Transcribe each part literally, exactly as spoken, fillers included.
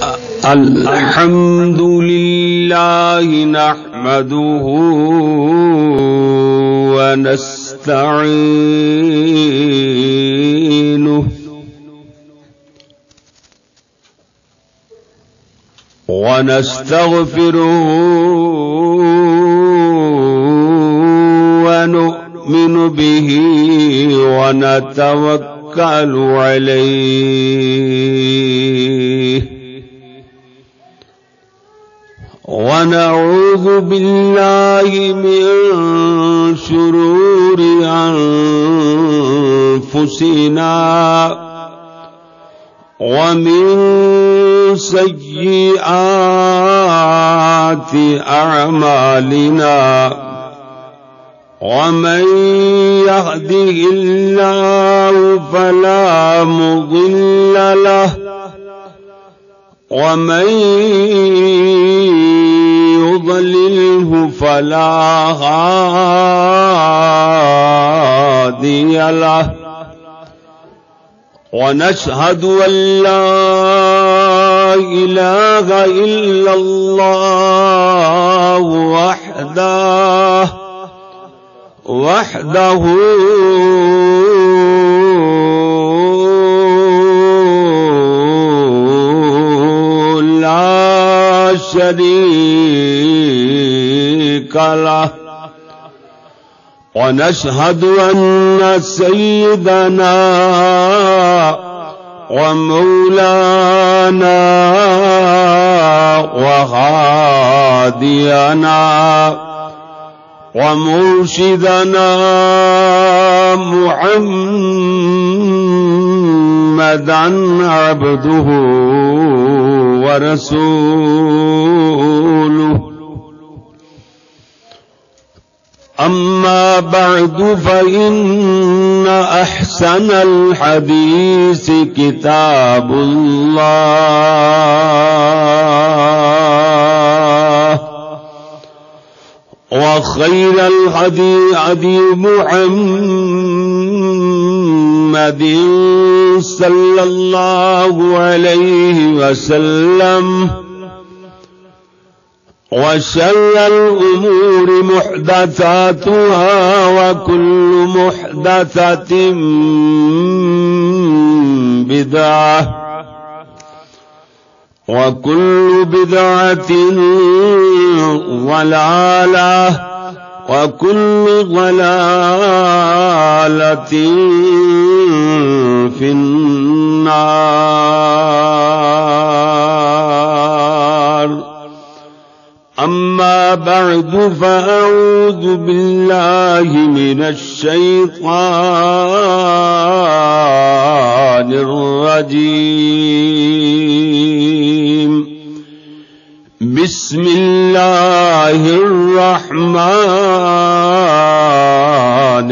الحمد لله نحمده ونستعينه ونستغفره ونؤمن به ونتوكل عليه ونعوذ بالله من شرور أنفسنا ومن سيئات أعمالنا ومن يهده الله فلا مضل له ومن يضلله فلا هادي له ونشهد أن لا إله إلا الله وحده وحده لا شريك له ونشهد أن سيدنا ومولانا وهادينا ومرشدنا محمدا عبده ورسوله أما بعد فإن أحسن الحديث كتاب الله وخير الهدي هدي محمد صلى الله عليه وسلم وشر الأمور محدثاتها وكل محدثة بدعة وكل بدعة ضلالة وكل ضلالة في النار. أما بعد فأعوذ بالله من الشيطان الرجيم. بسم الله الرحمن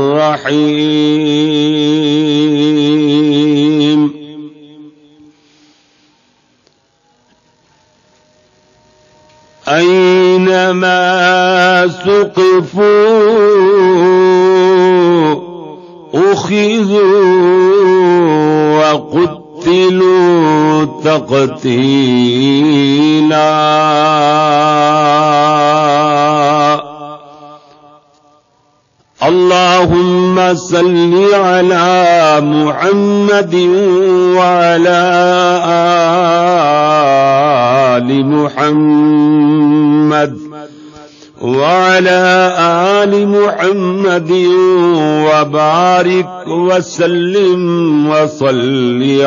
الرحيم. أينما ثقفوا أخذوا وقتلوا تقتيلا. اللهم صل على محمد وعلى آل محمد وعلى آل محمد وبارك وسلم وصل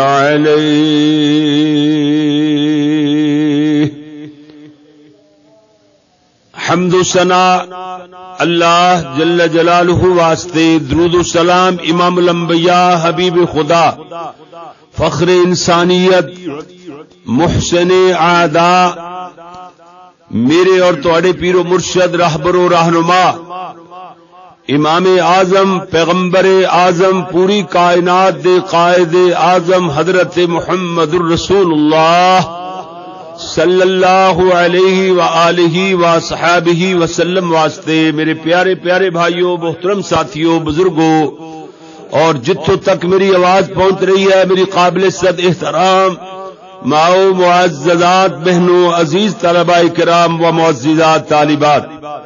عليه. حمد و ثنا اللہ جل جلالہ واسطے، درود و سلام امام الانبیاء حبیب خدا فخر انسانیت محسن اعداء میرے اور تواڈے پیر و مرشد رہبر و رہنما امام اعظم پیغمبر اعظم پوری کائنات دے قائد اعظم حضرت محمد الرسول اللہ صلی اللہ علیہ وآلہ وصحابہ وسلم واسطے میرے پیارے پیارے بھائیوں، محترم ساتھیوں، بزرگوں، اور جتوں تک میری آواز پہنچ رہی ہے میری قابل صد احترام ماؤ معززات بہنوں عزیز طلباء کرام و معززات طالبات،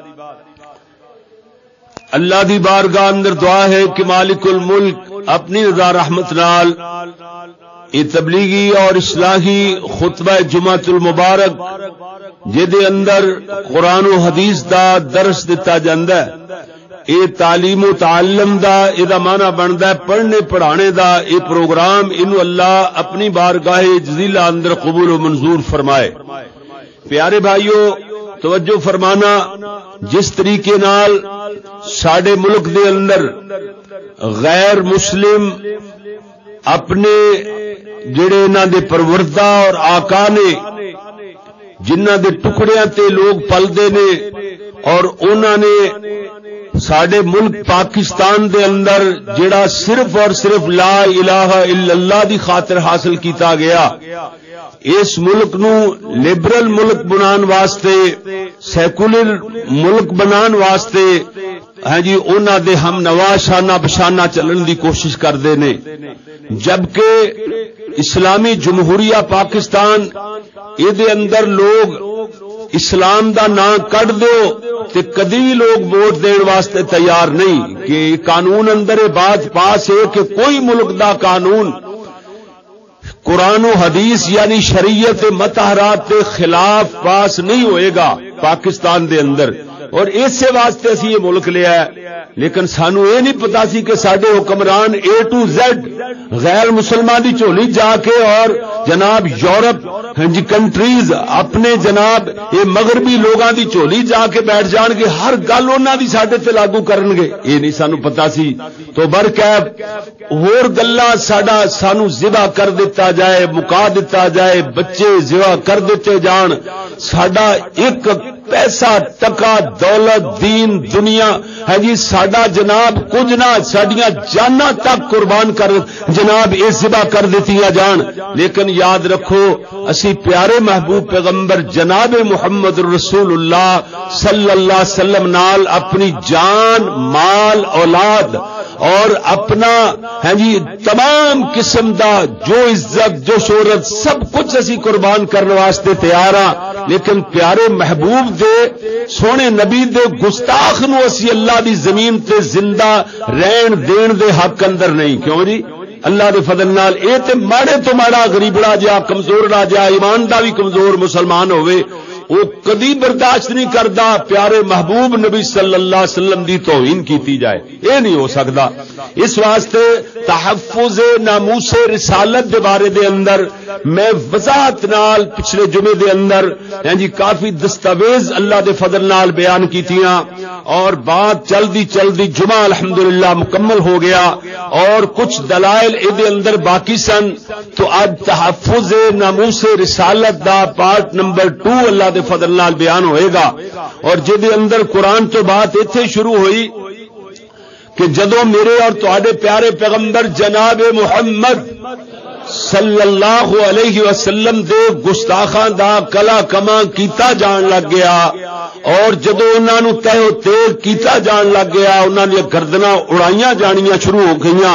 اللہ دی بارگاہ اندر دعا ہے کہ مالک الملک اپنی رضا رحمت نال یہ تبلیغی اور اصلاحی خطبہ جمعۃ المبارک جدے اندر قرآن و حدیث دا درس دتا جاندا ہے، اے تعلیم و تعلم دا اے دا معنی بندا ہے پڑھنے پڑھانے دا اے پروگرام، انو اللہ اپنی بارگاہ جزیلہ اندر قبول و منظور فرمائے۔ پیارے بھائیو توجہ فرمانا، جس طریقے نال ساڈے ملک دے اندر غیر مسلم اپنے جڑے انہاں دے پروردہ اور آقا نے جنہاں دے ٹکڑیاں تے لوگ پلدے نے، اور انہاں نے ساڈے ملک پاکستان دے اندر جڑا صرف اور صرف لا الہ الا اللہ دی خاطر حاصل کیتا گیا، اس ملک نو لبرل ملک بنان واسطے، سیکولر ملک بنان واسطے ہاں جی انہاں دے ہم نوا شانہ بشانہ چلن دی کوشش کردے نے، جبکہ اسلامی جمہوریہ پاکستان اے دے اندر لوگ اسلام دا نام کٹ دیو تے کدی بھی لوگ ووٹ دین واسطے تیار نہیں، کہ قانون اندر بات پاس ہے کہ کوئی ملک دا قانون قرآن و حدیث یعنی شریعت مطہرات کے خلاف پاس نہیں ہوئے گا پاکستان دے اندر، اور اس واسطے اسی یہ ملک لیا ہے۔ لیکن سانو یہ نہیں پتا سی کہ ساڈے حکمران اے ٹو زیڈ غیر مسلمان دی جھولی جا کے اور جناب یورپ ہاں جی کنٹریز اپنے جناب یہ مغربی لوگاں دی جھولی جا کے بیٹھ جان گے، ہر گل انہاں دی ساڈے تے لاگو کرن گے، یہ نہیں سانو پتا سی۔ تو برکیب ہور گلاں ساڈا سانو ذبح کر دیتا جائے، مکا دیتا جائے، بچے ذبح کر دیتے جان، ساڈا ایک پیسہ ٹکا دولت دین دنیا ہے جی ساڈا جناب کچھ نہ ساڈیاں جاناں تک قربان کر جناب یہ ذبح کر دیتیاں جان، لیکن یاد رکھو اسی پیارے محبوب پیغمبر جناب محمد رسول اللہ صلی اللہ علیہ وسلم نال اپنی جان مال اولاد اور اپنا ہے جی تمام قسم دا جو عزت جو شہرت سب کچھ اسی قربان کرنے واسطے تیار ہاں، لیکن پیارے محبوب دے سونے نبی دے گستاخ نو اسی اللہ دی زمین تے زندہ رہن دین دے حق اندر نہیں۔ کیوں جی؟ اللہ دے فضل نال اے تے ماڑے تو ماڑا غریبڑا جا کمزور را جا ایمان دا بھی کمزور مسلمان ہوئے وہ کدی برداشت نہیں کردا پیارے محبوب نبی صلی اللہ علیہ وسلم دی توہین کیتی جائے، یہ نہیں ہو سکتا۔ اس واسطے تحفظ ناموس رسالت دے بارے دے اندر میں وضاحت نال پچھلے جمعے دے اندر یعنی جی کافی دستاویز اللہ دے فضل نال بیان کیتیاں، اور بات چلدی چلدی جمعہ الحمدللہ مکمل ہو گیا اور کچھ دلائل اے دے اندر باقی سن، تو آج تحفظ ناموس رسالت دا پارٹ نمبر ٹو اللہ دے فضل نال بیان ہوئے گا، اور جدے اندر قرآن تو بات ایتھے شروع ہوئی کہ جدوں میرے اور تہاڈے پیارے پیغمبر جناب محمد صلی اللہ علیہ وسلم دے گستاخاں دا کلا کما کیتا جان لگ گیا، اور جدوں انہاں نوں تہو تیر کیتا جان لگ گیا، انہاں دی گردناں اڑائیاں جانیاں شروع ہو گئیاں،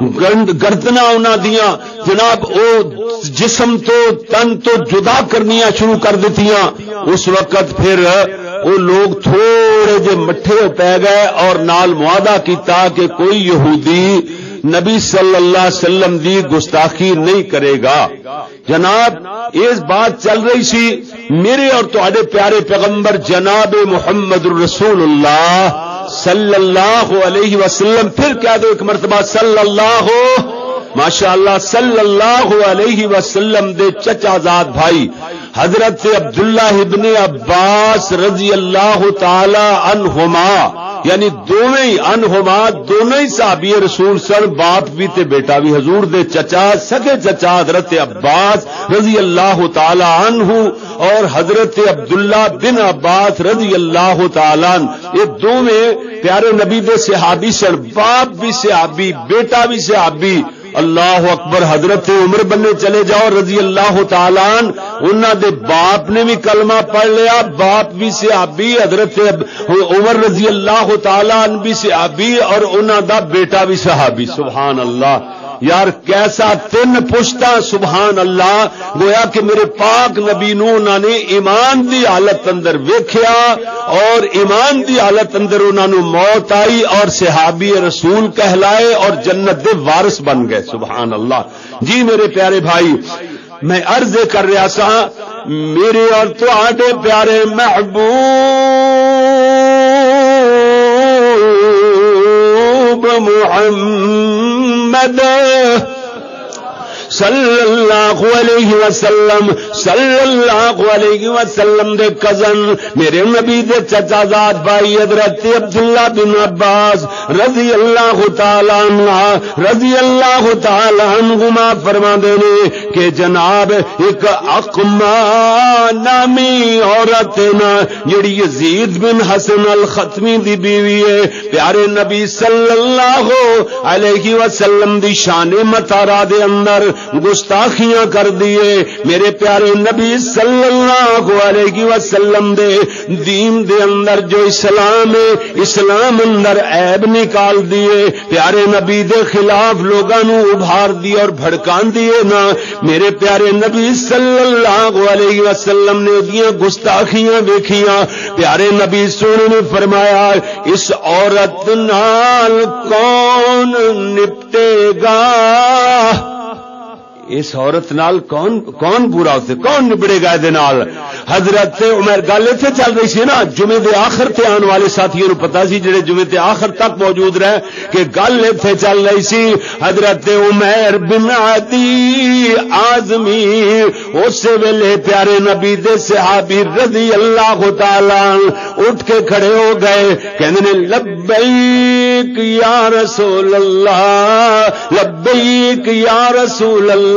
گردناں انہاں دیاں جناب او جسم تو تن تو جدا کرنیاں شروع کر دیتیاں، اس وقت پھر وہ لوگ تھوڑے جے مٹھے پی گئے اور نال معاہدہ کیتا کہ کوئی یہودی نبی صلی اللہ علیہ وسلم دی گستاخی نہیں کرے گا۔ جناب اس بات چل رہی سی میرے اور تہاڈے پیارے پیغمبر جناب محمد رسول اللہ صلی اللہ علیہ وسلم، پھر کہہ دو ایک مرتبہ صلی اللہ ماشاء اللہ صلی اللہ علیہ وسلم دے چچا زاد بھائی حضرت عبداللہ ابن عباس رضی اللہ تعالی عنہما، یعنی دونوں ہی انہما دونوں ہی صحابی رسول سن، باپ بھی تے بیٹا بھی، حضور دے چچا سگے چچا حضرت عباس رضی اللہ تعالی عنہ اور حضرت عبداللہ بن عباس رضی اللہ تعالی عنہ، یہ دونوں پیارے نبی دے صحابی سن، باپ بھی صحابی بیٹا بھی صحابی۔ اللہ اکبر، حضرت عمر بننے چلے جاؤ رضی اللہ تعالی عنہ، انہاں دے باپ نے بھی کلمہ پڑھ لیا، باپ بھی صحابی، حضرت عمر رضی اللہ تعالی عنہ بھی صحابی، اور انہاں دا بیٹا بھی صحابی۔ سبحان اللہ، یار کیسا تین پشتا سبحان اللہ گویا کہ میرے پاک نبی نو انہاں نے ایمان دی حالت اندر ویکھیا اور ایمان دی حالت اندر انہاں نو موت آئی اور صحابی رسول کہلائے اور جنت دے وارث بن گئے سبحان اللہ. جی میرے پیارے بھائی میں عرض کر رہا سا میرے اور تواڈے پیارے محبوب محمد صلی اللہ علیہ وسلم صلی اللہ علیہ وسلم دے کزن میرے نبی دے چچا زاد بھائی حضرت عبداللہ بن عباس رضی اللہ تعالی عنہ رضی اللہ تعالی عنہما فرماندے نے کہ جناب ایک اقما نامی عورت نا جڑی یزید بن حسن الختمی دی بیوی ہے پیارے نبی صلی اللہ علیہ وسلم دی شان مطہرہ دے اندر گستاخیاں کر دیے میرے پیارے نبی صلی اللہ علیہ وسلم دے دین دے اندر جو اسلام ہے اسلام اندر عیب نکال دیے پیارے نبی دے خلاف لوگاں نو ابھار دیے اور بھڑکان دیے نا میرے پیارے نبی صلی اللہ علیہ وسلم نے دیاں گستاخیاں دیکھیاں پیارے نبی سونے نے فرمایا اس عورت نال کون نپٹے گا اس عورت نال کون کون برا ہوتے کون نبڑے گا دے نال حضرت عمر گل اتنے چل رہی سی نا جمعے دے آخر تے آن والے ساتھیوں پتا سی جڑے جمعے دے آخر تک موجود رہے کہ گل اتنے چل رہی سی حضرت عمر بن عدی اعظمی اس ویلے پیارے نبی دے صحابی رضی اللہ تعالی اٹھ کے کھڑے ہو گئے کہندے نے لبیک یا رسول اللہ لبیک یا رسول اللہ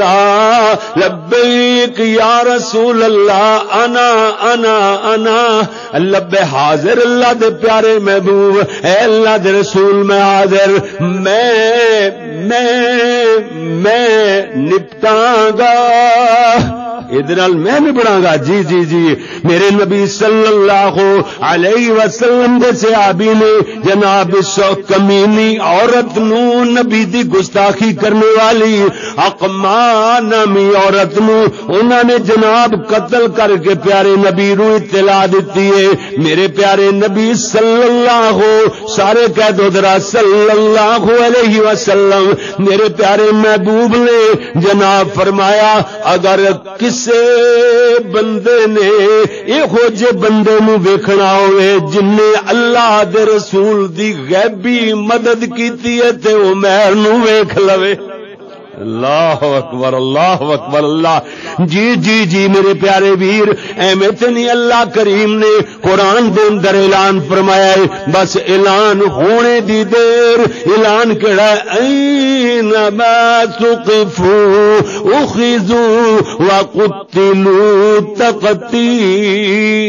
لبیک یا رسول اللہ انا انا انا لب حاضر اللہ دے پیارے محبوب اے اللہ دے رسول میں حاضر میں میں میں نپٹاں گا ادھر میں نبڑاں گا جی جی جی میرے نبی صلی اللہ علیہ وسلم دے صحابی نے جناب سو کمینی عورت نو نبی دی گستاخی کرنے والی اقما نامی عورت نو انہوں نے جناب قتل کر کے پیارے نبی نو اطلاع دیتی ہے میرے پیارے نبی صلی اللہ سارے کہہ دو ذرا صلی اللہ علیہ وسلم میرے پیارے محبوب نے جناب فرمایا اگر کس بندے نے یہو جے بندے نو ویکھنا ہوئے جن نے اللہ دے رسول دی غیبی مدد کیتی ہے تے عمر نو ویکھ لوے اللہ اکبر اللہ اکبر اللہ جی جی جی میرے پیارے ویر ایویں تے نہیں اللہ کریم نے قرآن دے اندر اعلان فرمایا ہے بس اعلان ہونے دی دیر اعلان کیڑا اینما ثقفوا اخذوا وقتلوا تقتیلا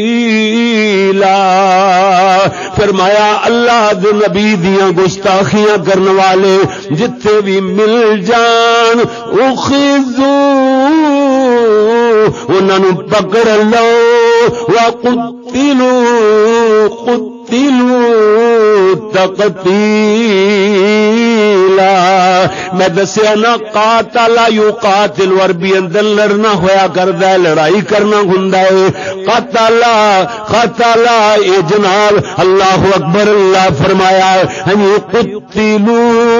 فرمایا اللہ دے نبی دیاں گستاخیاں کرنے والے جتھے بھی مل جان اخذو انہوں پکڑ لو وقتلو قتلو تقتیلا میں دسیا نا قاتل یقاتل عربی اندر لڑنا ہویا کردا ہے لڑائی کرنا ہوندا ہے قتل قتل اے جناب اللہ اکبر اللہ فرمایا ہن قتلو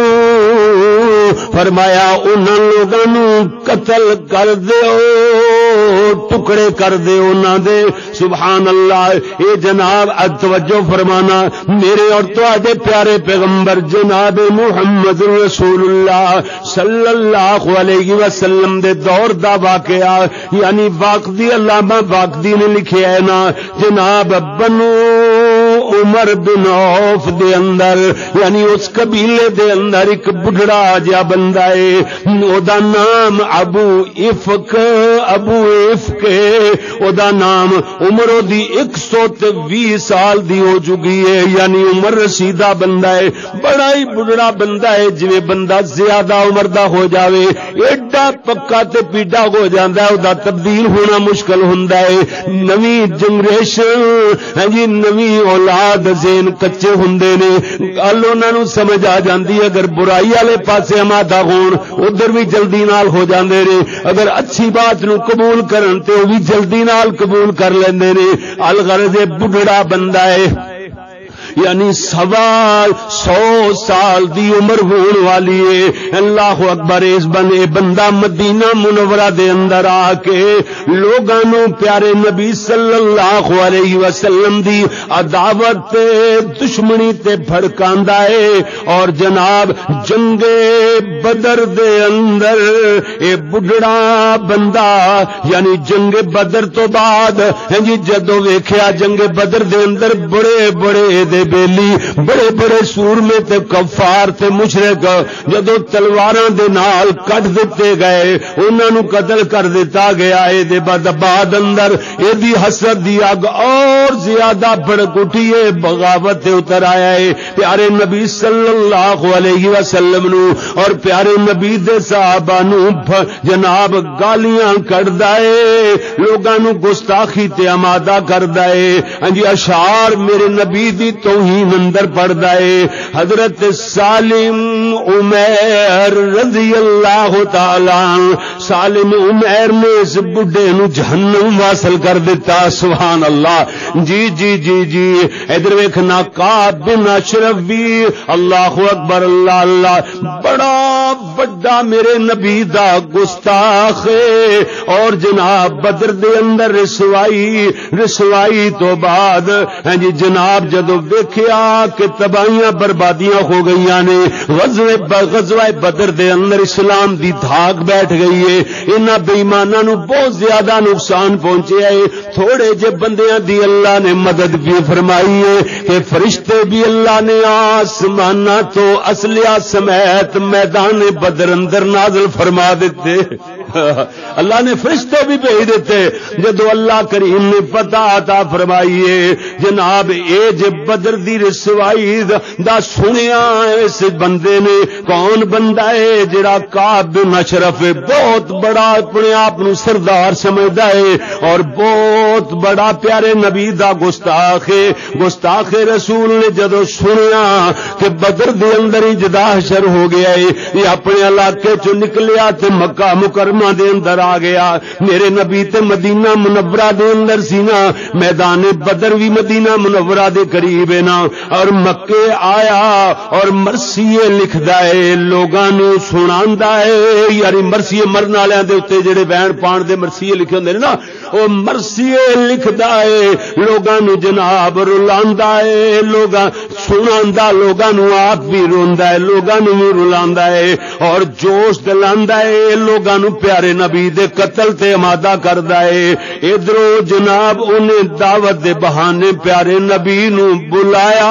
فرمایا انہاں لوگاں نو قتل کر دیو ٹکڑے کر دے انہاں دے سبحان اللہ اے جناب توجہ فرمانا میرے اور تواڈے پیارے پیغمبر جناب محمد رسول اللہ صلی اللہ علیہ وسلم دے دور دا واقعہ یعنی واقعی علامہ واقعی نے لکھیا ہے نا جناب بنو عمر بن عوف دے اندر یعنی اس قبیلے دے اندر ایک بڑھڑا جا بندہ ہے او دا نام ابو افک ابو افک او دا نام عمر دی ایک سو تے وی سال دی ہو چکی ہے، یعنی عمر رسیدہ بندہ ہے، بڑا ہی بڑھڑا بندہ ہے، جویں بندہ زیادہ عمر دا ہو جاوے ایڈا پکا تے پیڈا ہو جاندا ہے، او دا تبدیل ہونا مشکل ہوندا ہے۔ نویں جنریشن ہاں جی نویں اولاد ذہن کچے ہوندے نے، گل انہاں نوں سمجھ آ جاندی ہے، اگر برائی والے پاسے آمادہ ہون ادھر بھی جلدی نال ہو جاندے نے، اگر اچھی بات نو قبول کرن تے او بھی جلدی نال قبول کر لیندے نے۔ الغرض بڑھڑا بندہ ہے، یعنی سوا سو سال دی عمر ہون والی ہے۔ اللہ اکبر، اس بنے بندہ مدینہ منورہ دے اندر آ کے لوگاں نو پیارے نبی صلی اللہ علیہ وسلم دی عداوت تے دشمنی تے بھڑکاندا ہے، اور جناب جنگ بدر دے اندر اے بڑھڑا بندہ یعنی جنگ بدر تو بعد جی جدو ویکھیا جنگ بدر دے اندر بڑے بڑے دے بیلی بڑے بڑے سورمے تے کفار تے مشرک جدو تلواراں دے نال کٹ دتے گئے، انہاں نو قتل کر دتا گیا۔ اے دے بعد بعد اندر اے دی حسد دی اگ اور زیادہ بھڑک اٹھی ہے، بغاوت تے اتر آیا ہے پیارے نبی صلی اللہ علیہ وسلم نو اور پیارے نبی دے صحابہ نو جناب گالیاں کڈدا ہے، لوگاں نو گستاخی تے آمادہ کردا ہے، ہاں جی اشعار میرے نبی دی توہین اندر پڑدا ہے۔ حضرت سالم عمیر رضی اللہ تعالی سالم عمیر نے اس بڈھے نو جہنم واصل کر دیتا، سبحان اللہ۔ جی جی جی جی ادھر ویکھنا کعب بن اشرف بھی اللہ اکبر اللہ اللہ بڑا بڑا میرے نبی دا گستاخ ہے، اور جناب بدر دے اندر رسوائی رسوائی تو بعد ہاں جی جناب جدو ویکھیا کہ تباہیاں بربادیاں ہو گئیاں نے، غزوہ غزوہ بدر دے اندر اسلام دی دھاگ بیٹھ گئی ہے، انہاں بے ایماناں نو بہت زیادہ نقصان پہنچیا ہے۔ تھوڑے جے بندیاں دی اللہ نے مدد بھی فرمائی ہے کہ فرشتے بھی اللہ نے آسماناں تو اسلحہ سمیت میدان بدر اندر نازل فرما دیتے، اللہ نے فرشتے بھی بھیج دیتے۔ جدو اللہ کریم نے پتہ عطا فرمائیے جناب اے جے بدر دی رسوائی دا سنیا اس بندے نے، کون بندہ ہے جڑا کعب بن اشرف بہت بڑا اپنے آپ نو سردار سمجھدا ہے اور بہت بڑا پیارے نبی دا گستاخ ہے۔ گستاخ رسول نے جدو سنیا کہ بدر دے اندر ہی جدا حشر ہو گیا ہے، یہ اپنے علاقے چ نکلیا تے مکہ مکرمہ دے اندر آ گیا۔ میرے نبی تے مدینہ منورہ دے اندر سی نا، میدان بدر بھی مدینہ منورہ دے قریب ہے نا، اور مکے آیا اور مرثیے لکھدا ہے لوگاں نو سناندا ہے، یعنی مرثیے مرن والےاں دے اوتے جڑے بہن پان دے مرثیے لکھے ہوندے نے نا، او مرثیے لکھدا ہے لوگاں نو جناب رلاندا ہے، لوگاں سناندا لوگاں نو آپ بھی روندا ہے، لوگاں نو بھی رلاندا ہے اور جوش دلاندا ہے، لوگاں نو پیارے نبی دے قتل تے آمادہ کردا ہے۔ ادھروں جناب انہیں دعوت دے بہانے پیارے نبی نو بلایا،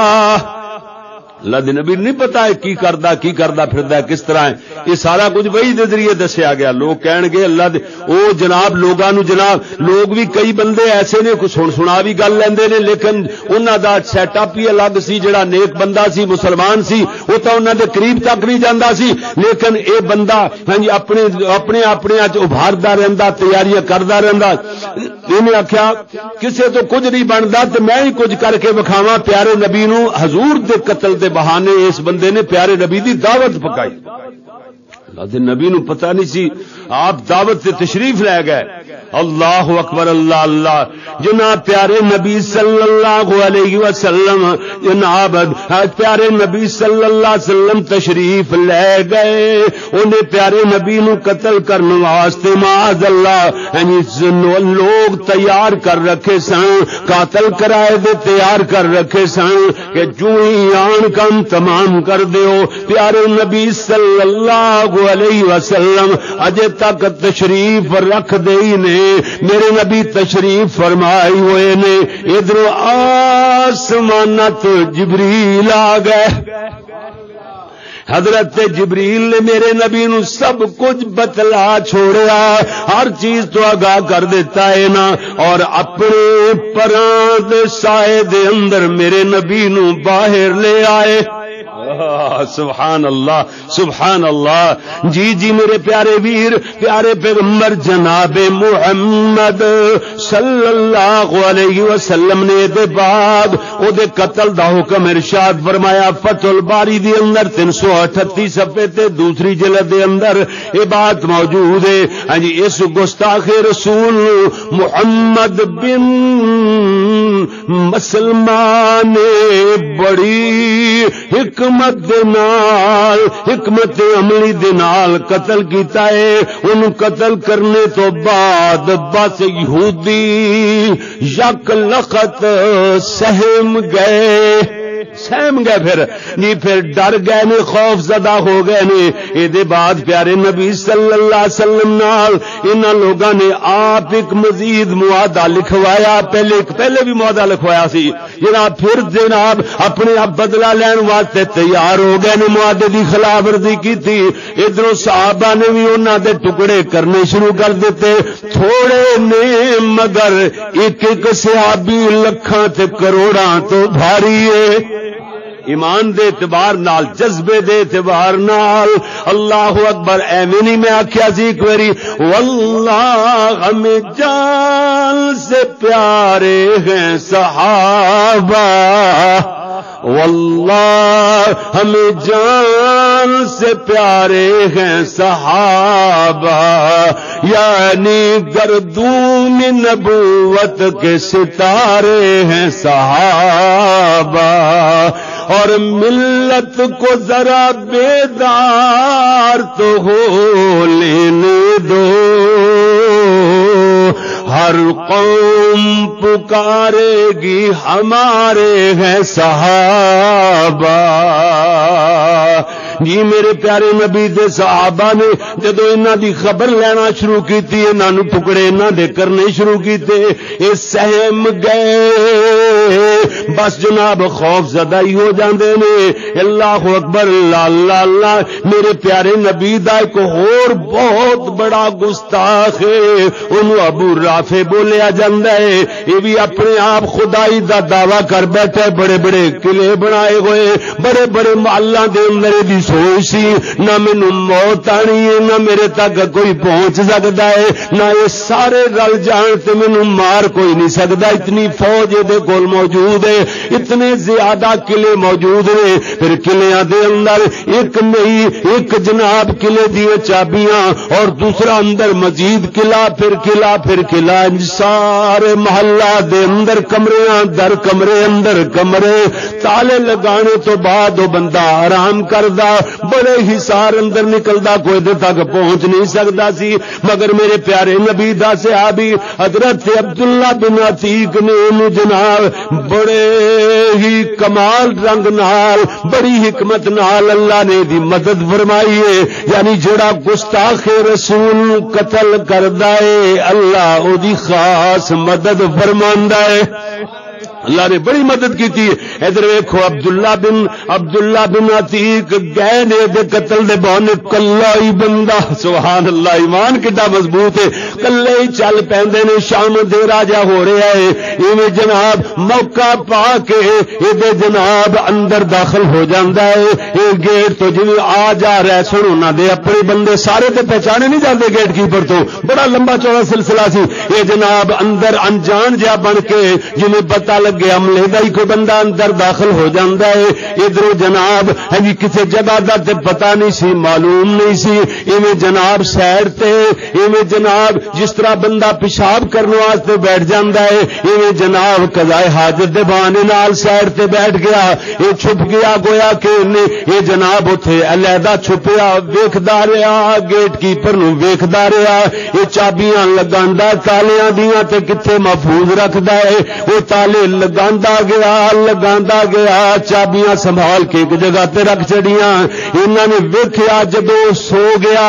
اللہ دے نبی نہیں پتا ہے کی کردا کی کردا پھردا ہے کس طرح ہے، یہ سارا کچھ وحی دے ذریعے دسیا گیا۔ لوگ کہن گے اللہ دے او جناب لوگاں نو جناب لوگ بھی کئی بندے ایسے نے کچھ سن سنا بھی گل لیندے نے، لیکن انہاں دا سیٹ اپ ہی الگ سی، جڑا نیک بندہ سی مسلمان سی وہ تو انہاں دے قریب تک نہیں جاندا سی، لیکن اے بندہ ہاں جی اپنے اپنے اپنے اچ ابھاردا رہندا، تیاریاں کردا رہندا۔ انہیں آکھیا کسے تو کچھ نہیں بندا تے میں ہی کچھ کر کے وکھاواں، پیارے نبی نو حضور دے قتل دے بہانے اس بندے نے پیارے نبی دی دعوت پکائی۔ اللہ دے نبی نو پتہ نہیں سی، آپ دعوت سے تشریف لے گئے۔ اللہ اکبر اللہ اللہ، جناب پیارے نبی صلی اللہ علیہ وسلم جناب پیارے نبی صلی اللہ علیہ وسلم تشریف لے گئے، انہیں پیارے نبی نو قتل کرنے واسطے معاذ اللہ یعنی لوگ تیار کر رکھے سن، قاتل کرائے دے تیار کر رکھے سن کہ جو ہی آن کم تمام کر دیو۔ پیارے نبی صلی اللہ علیہ وسلم اجے تک تشریف رکھ دئی نے، میرے نبی تشریف فرمائی ہوئے نے، ادھر آسمانت جبریل آ گئے، حضرت جبریل نے میرے نبی نو سب کچھ بتلا چھوڑیا، ہر چیز تو آگاہ کر دیتا ہے نا، اور اپنے پراں دے سائے دے اندر میرے نبی نو باہر لے آئے۔ سبحان اللہ سبحان اللہ۔ جی جی میرے پیارے ویر، پیارے پیغمبر جناب محمد صلی اللہ علیہ وسلم نے دے بعد او دے قتل دا حکم ارشاد فرمایا۔ فتح الباری دے اندر تین سو اٹھتی صفحے تے دوسری جلد دے اندر یہ بات موجود ہے۔ ہاں جی، اس گستاخ رسول محمد بن مسلمان نے بڑی حکمت دے نال، حکمت عملی دے نال قتل کیتا ہے۔ ان قتل کرنے تو بعد بس یہودی یک لخت سہم گئے سہم گئے پھر نہیں پھر ڈر گئے نے، خوف زدہ ہو گئے نے۔ اے دے بعد پیارے نبی صلی اللہ علیہ وسلم نال انہاں لوگاں نے آپ ایک مزید معاہدہ لکھوایا، پہلے پہلے بھی معاہدہ لکھوایا سی جناب، پھر جناب اپنے آپ بدلہ لین واسطے تیار ہو گئے نے، معاہدے دی خلاف ورزی کی تھی۔ ادھروں صحابہ نے بھی انہاں دے ٹکڑے کرنے شروع کر دیتے، تھوڑے نے مگر ایک ایک صحابی لکھاں تے کروڑاں تو بھاری ہے۔ ایمان دے اعتبار نال، جذبے دے اعتبار نال، اللہ اکبر۔ ایویں نہیں میں آکھیا سی ایک واری، واللہ ہمیں جان سے پیارے ہیں صحابہ، واللہ ہمیں جان سے پیارے ہیں صحابہ، یعنی گردون نبوت کے ستارے ہیں صحابہ، اور ملت کو ذرا بیدار تو ہو لینے دو، ہر قوم پکارے گی ہمارے ہیں صحابہ۔ جی میرے پیارے نبی دے صحابہ نے جدو انہاں دی خبر لینا شروع کیتی، انہاں نو ٹکڑے انہاں دے کرنے شروع کیتے، اے سہم گئے، بس جناب خوف زدہ ہی ہو جاندے نے۔ اللہ اکبر، اللہ اللہ اللہ۔ میرے پیارے نبی دا ایک اور بہت بڑا گستاخ ہے، انہوں ابو رافع بولیا جاندا ہے، یہ بھی اپنے آپ خدائی دا دعویٰ کر بیٹھا ہے، بڑے بڑے قلعے بنائے ہوئے، بڑے بڑے محلہ دے اندر دی سوچ سی، نہ مینو موت آنی ہے، نہ میرے تک کوئی پہنچ سکتا ہے، نہ یہ سارے رل جان تے مینو مار کوئی نہیں سکتا، اتنی فوج دے کول موجود ہے، اتنے زیادہ قلعے موجود نے۔ پھر قلعیاں دے اندر ایک نہیں، ایک جناب قلعے دی چابیاں، اور دوسرا اندر مزید قلعہ، پھر قلعہ پھر قلعہ، سارے محلہ دے اندر کمریاں در کمرے اندر کمرے، تالے لگانے تو بعد وہ بندہ آرام کردا، بڑے حصار اندر نکلدا، کوئی دے تک پہنچ نہیں سکتا سی۔ مگر میرے پیارے نبی دا صحابی حضرت عبداللہ بن عتیق نے انہوں جناب بڑے ہی کمال رنگ نال، بڑی حکمت نال اللہ نے دی مدد فرمائی ہے، یعنی جڑا گستاخ رسول قتل کردا ہے اللہ او دی خاص مدد فرماندا ہے۔ اللہ نے بڑی مدد کی تھی۔ ادھر ویکھو عبداللہ بن عبداللہ بن عتیق گئے نے دے قتل دے بہانے کلا ہی بندہ، سبحان اللہ، ایمان کڈا مضبوط ہے، کلے ہی چل پیندے نے، شام دے راجا ہو رہا ہے، ایویں جناب موقع پا کے اے جناب اندر داخل ہو جاندا ہے۔ اے گیٹ تو جویں آ جا رہا سن انہاں دے اپنے بندے سارے تے پہچانے نہیں جاندے گیٹ کیپر تو، بڑا لمبا چوڑا سلسلہ سی۔ اے جناب اندر انجان جا بن کے جویں پتہ لگے عملے دا ہی کوئی بندہ اندر داخل ہو جاندا ہے، ادھروں جناب ہجی کسی جگہ دا تے پتہ نہیں سی، معلوم نہیں سی، ایویں جناب سائڈ تے، ایویں جناب جس طرح بندہ پیشاب کرنے واسطے بیٹھ جاندا ہے، ایویں جناب قضائے حاجت دے بہانے نال سائڈ تے بیٹھ گیا، یہ چھپ گیا گویا کہ یہ جناب اوتھے علیحدہ چھپیا، ویکھدا رہا گیٹ کیپر نو، ویکھدا رہا یہ چابیاں لگاندا تالیاں دیاں تے کتھے محفوظ رکھدا ہے، وہ تالے لگاندا گیا لگاندا گیا، چابیاں سنبھال کے ایک جگہ تے رکھ چڑیاں۔ انہاں نے ویکھیا جدوں سو گیا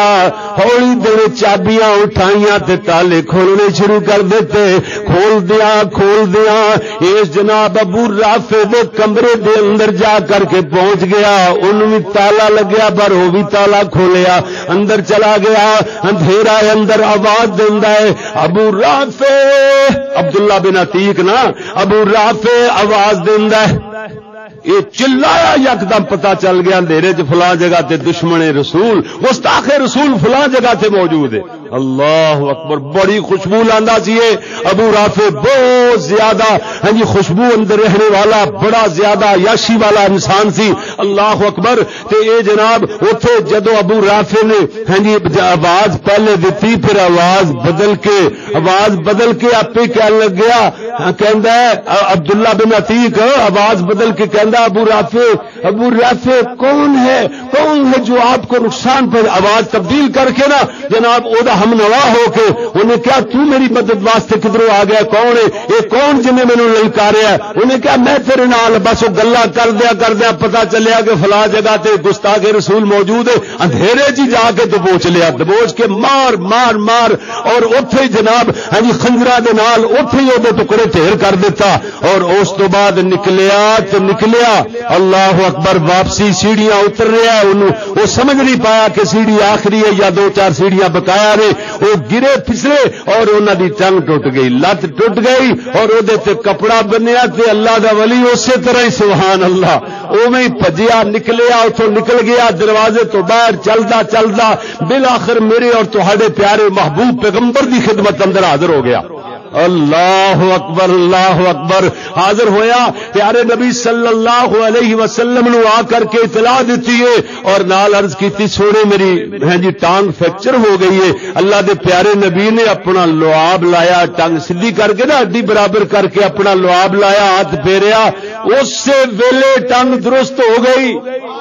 ہولی دے چابیاں اٹھائیاں تے تالے کھولنے شروع کر دیتے. کھول دیا کھول دیا اس جناب ابو رافع دے کمرے دے اندر جا کر کے پہنچ گیا. انہوں بھی تالا لگیا پر وہ بھی تالا کھولیا, اندر چلا گیا. اندھیرا ہے اندر, آواز دیندا ہے ابو رافع, عبداللہ بن عتیق نا, ابو رافع آواز دیندا ہے. یہ چلایا یکدم پتا چل گیا اندھیرے چ فلاں جگہ تے دشمن رسول گستاخ رسول فلاں جگہ تے موجود ہے. اللہ اکبر, بڑی خوشبو لاندا سی ابو رافع, بہت زیادہ ہاں جی خوشبو اندر رہنے والا, بڑا زیادہ عیاشی والا انسان سی. اللہ اکبر. تے اے جناب اوتھے جدو ابو رافع نے ہاں جی آواز پہلے دتی, پھر آواز بدل کے آواز بدل کے آپ کہنے لگ گیا, کہندا ہے عبداللہ بن عتیق آواز بدل کے کہندا ابو رافع ابو رافع کون ہے کون ہے جو آپ کو نقصان پر آواز تبدیل کر کے نا جناب او دا ہم نوا ہو کے انہیں کیا تو میری مدد واسطے کدھروں آ گیا, کون ہے یہ کون جنہیں مینوں للکاریا؟ انہیں کیا میں تیرے نال بس گلا کر دیا کر دیا پتا چلیا کہ فلاں جگہ تے گستاخ رسول موجود ہے. اندھیرے جی جا کے دبوچ لیا, دبوچ کے مار مار مار اور اوتھے جناب ہاں جی خنجراں دے نال اوتھے او دے ٹکڑے ڈھیر کر دیتا. اور اس تو بعد نکلیا تے نکلیا اللہ اکبر, واپسی سیڑھیاں اتر رہا ہے, انہوں وہ سمجھ نہیں پایا کہ سیڑھی آخری ہے یا دو چار سیڑھیاں بقایا نے. وہ گرے پھسلے اور انہوں دی ٹنگ ٹوٹ گئی, لت ٹوٹ گئی اور وہ تے کپڑا بنیا تے اللہ دا ولی اسی طرح ہی سبحان اللہ اوویں بھجیا نکلیا, اتوں نکل گیا دروازے تو باہر چلدا چلدا بالآخر میرے اور تہاڈے پیارے محبوب پیغمبر دی خدمت اندر حاضر ہو گیا. اللہ اکبر اللہ اکبر. حاضر ہویا, پیارے نبی صلی اللہ علیہ وسلم نو آ کر کے اطلاع دیتی ہے اور نال عرض کیتی سونے میری ہاں جی ٹانگ فریکچر ہو گئی ہے. اللہ دے پیارے نبی نے اپنا لعاب لایا, ٹانگ سیدھی کر کے نا ہڈی برابر کر کے اپنا لعاب لایا, ہاتھ پھیریا, اسی ویلے ٹانگ درست ہو گئی.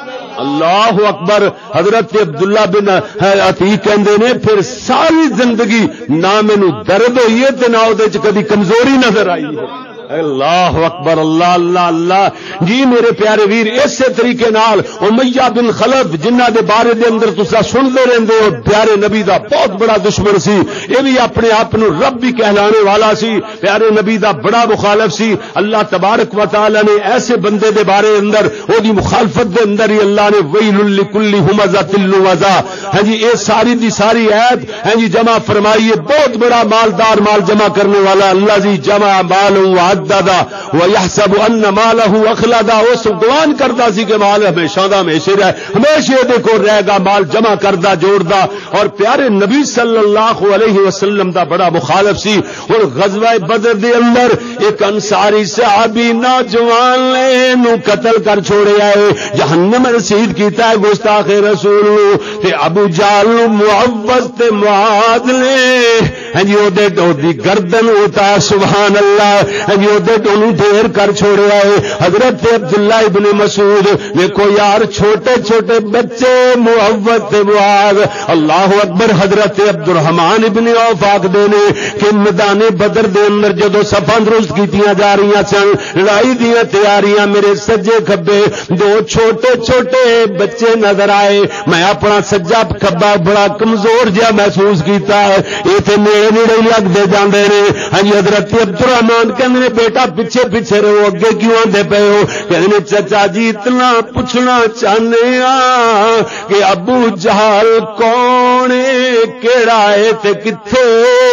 اللہ اکبر. حضرت عبداللہ بن عتیق کہندے نے پھر ساری زندگی نہ مینوں درد ہوئی ہے تے نہ اودے وچ کبھی کمزوری نظر آئی ہے. اللہ اکبر اللہ اللہ اللہ. جی میرے پیارے ویر, اسی طریقے نال امیہ بن خلف جنہ دے بارے دے اندر تسا سنتے رہندے ہو, پیارے نبی دا بہت بڑا دشمن سی, یہ بھی اپنے آپ نو رب بھی کہلانے والا سی, پیارے نبی دا بڑا مخالف سی. اللہ تبارک و تعالی نے ایسے بندے دے بارے اندر او دی مخالفت دے اندر ہی اللہ نے ویل لکل ہمزۃ لمزہ ہاں جی اے ساری دی ساری ایت ہاں جی جمع فرمائیے. بہت بڑا مالدار مال جمع کرنے والا اللہ جی جمع مال وعددا ويحسب ان ماله اخلدا. اس گمان کرتا سی کہ مال ہمیشہ دا ہمیشہ رہے, ہمیشہ دے کو رہے گا, مال جمع کردا جوڑدا. اور پیارے نبی صلی اللہ علیہ وسلم دا بڑا مخالف سی. اور غزوہ بدر دے اندر ایک انصاری صحابی نوجوان نے نو قتل کر چھوڑیا ہے, جہنم رسید کیتا ہے گستاخ رسول تے ابو جہل معوذ تے معاذ نے ہاں جی او دے دی گردن اتا سبحان اللہ ہاں جی او دے انہوں ڈھیر کر چھوڑیا ہے. حضرت عبداللہ ابن مسعود دیکھو یار چھوٹے چھوٹے بچے معوذ تے معاذ اللہ اکبر. حضرت عبد الرحمن ابن عوف آکھدے نے کہ میدان بدر دے اندر جدو صفاں درست کیتیاں جا رہی سن, لڑائی دیاں تیاریاں, میرے سجے کھبے دو چھوٹے چھوٹے بچے نظر آئے. میں اپنا سجا کھبا بڑا کمزور جہا محسوس کیتا ہے, یہ تے نیڑے نیڑے لگتے جاندے نے. ہاں جی حضرت عبد الرحمن کہندے بیٹا پیچھے پیچھے رہو, اگے کیوں آندے پے ہو؟ کہندے چچا جی اتنا پوچھنا چاہنے ہاں کہ ابو جہل کون ہے, کیڑا ہے تے کتھے؟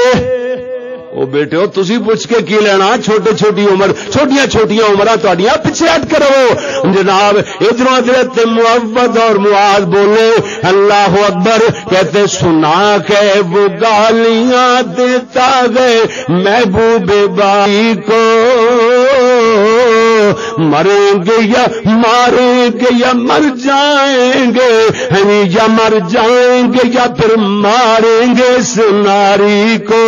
او بیٹے ہو تسی پوچھ کے کی لینا, چھوٹے چھوٹی عمر چھوٹیاں چھوٹیاں عمراں تہاڈیاں پیچھے ہٹ کرو جناب. ادھر حضرت معوذ اور معاذ بولے اللہ اکبر, کہتے سنا کے وہ گالیاں دیتا گئے محبوب بائی کو, مریں گے یا ماریں گے یا مر جائیں گے, یا مر جائیں گے یا پھر ماریں گے اس ناری کو.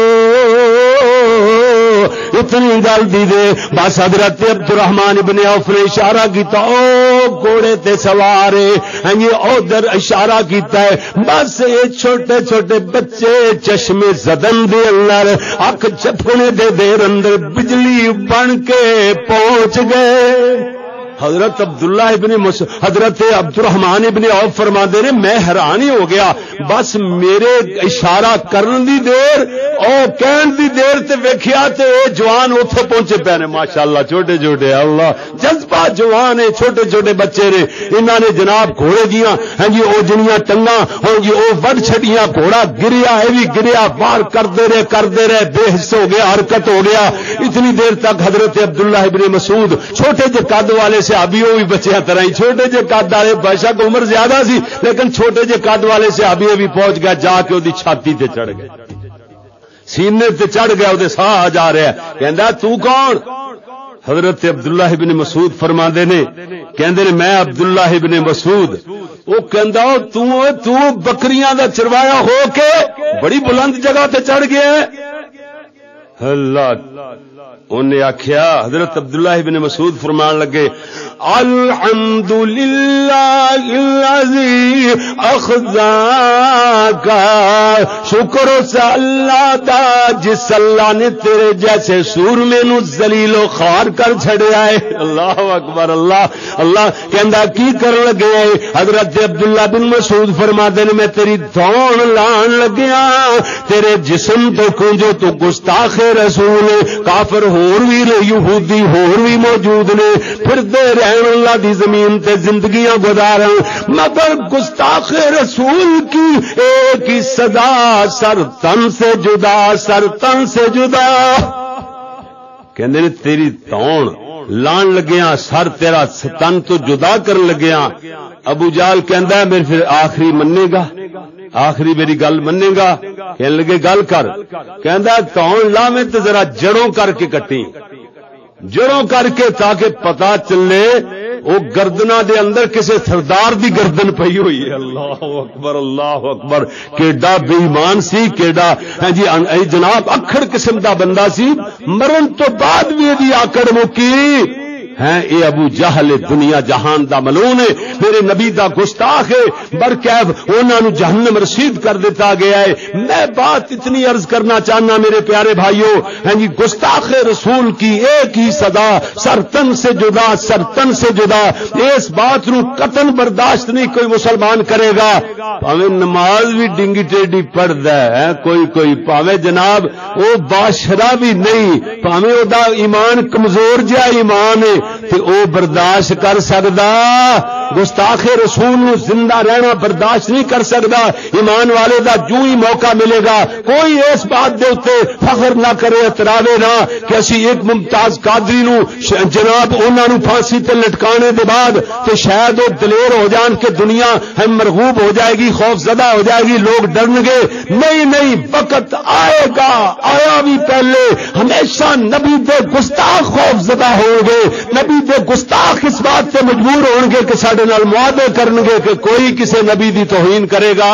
اتنی گل دی دے بس حضرت عبد الرحمن ابن عوف نے اشارہ کیتا, او گھوڑے تے سوارے ہاں جی ادھر اشارہ کیتا ہے. بس یہ چھوٹے چھوٹے بچے چشمے زدن دے اندر اکھ چپکنے دے دیر اندر بجلی بن کے پہنچ گئے. حضرت عبداللہ ابن مس... حضرت عبد الرحمان ابن عوف فرماندے نے میں حیران ہی ہو گیا بس میرے اشارہ کرن دی دیر او کہن دی دیر تے ویکھیا تے اے جوان اوتھے پہنچے پے نے ماشاءاللہ چھوٹے چھوٹے اللہ جذبہ جوان ہے چھوٹے چھوٹے بچے نے انہاں نے جناب گھوڑے دیاں ہاں جی او جنیاں ٹنگاں ہاں جی او وڈ چھڑیاں گھوڑا گریا اے وی گریا وار کردے رہے کردے رہے بے حس ہو گیا حرکت ہو گیا اتنی دیر تک حضرت عبداللہ ابن مسعود چھوٹے جے قد والے صحابی وہ بھی بچیاں طرح ہی چھوٹے جے قد والے بشک عمر زیادہ سی لیکن چھوٹے جے قد والے صحابی بھی پہنچ گیا جا کے اودی چھاتی تے چڑھ گئے سینے تے چڑھ گیا اودے ساہ جا رہا ہے کہندا تو کون حضرت عبداللہ ابن مسعود فرماندے نے کہندے نے میں عبداللہ ابن مسعود او کہندا تو تو بکریاں دا چروایا ہو کے بڑی بلند جگہ تے چڑھ گیا اللہ انہیں آخیا حضرت عبداللہ ابن مسعود فرمان لگے الحمدللہ الذی اخزاک شکر اس اللہ دا جس اللہ نے تیرے جیسے سور میں نو ذلیل و خوار کر چھڑیا ہے اللہ اکبر اللہ اللہ کہندا کی کر لگے حضرت عبداللہ بن مسعود فرماتے ہیں میں تیری دھون لان لگیا تیرے جسم تو کنجو تو گستاخ رسول کافر ہور بھی یہودی ہور بھی موجود نے پھر دے رہن اللہ دی زمین تے زندگیاں گزارن مگر گستاخ رسول کی ایک ہی صدا سر تن سے جدا سر تن سے جدا کہندے نے تیری تون لان لگیاں سر تیرا تن تو جدا کرن لگیاں ابو جال کہندا ہے میں پھر آخری مننے گا آخری میری گل منے گا کہنے لگے گل کر کہندا تون لا میں تے ذرا جڑوں کر کے کٹی جڑوں کر کے تاکہ پتا چلے وہ گردنا دے اندر کسے سردار دی گردن پئی ہوئی ہے اللہ اکبر اللہ اکبر کیڈا بے ایمان سی کیڈا ہاں جی جناب اکھڑ قسم دا بندہ سی مرن تو بعد بھی دی آکڑ مکی ہیں اے ابو جہل دنیا جہان دا ملعون ہے میرے نبی دا گستاخ ہے برکیف انہاں نو جہنم رسید کر دیتا گیا ہے میں بات اتنی عرض کرنا چاہنا میرے پیارے بھائیوں ہیں جی گستاخ رسول کی ایک ہی صدا سرتن سے جدا سرتن سے جدا اس بات نو قطن برداشت نہیں کوئی مسلمان کرے گا پاویں نماز بھی ڈنگی ٹیڈی پڑھدا ہے کوئی کوئی پاویں جناب او باشرا بھی نہیں پاویں او دا ایمان کمزور جہا ایمان ہے تے او برداشت کر سکدا گستاخ رسول نو زندہ رہنا برداشت نہیں کر سکدا ایمان والے دا جو ہی موقع ملے گا کوئی اس بات دے اوتے فخر نہ کرے اتراوے نہ کہ اسی ایک ممتاز قادری نو جناب انہاں نو پھانسی تے لٹکانے دے بعد تے شاید او دلیر ہو جان کہ دنیا ہم مرغوب ہو جائے گی خوف زدہ ہو جائے گی لوگ ڈرن گے نہیں نہیں وقت آئے گا آیا بھی پہلے ہمیشہ نبی دے گستاخ خوف زدہ ہوں گے نبی دے گستاخ اس بات سے مجبور ہون گے کہ ساڈے نال معاہدے کرن گے کہ کوئی کسی نبی دی توہین کرے گا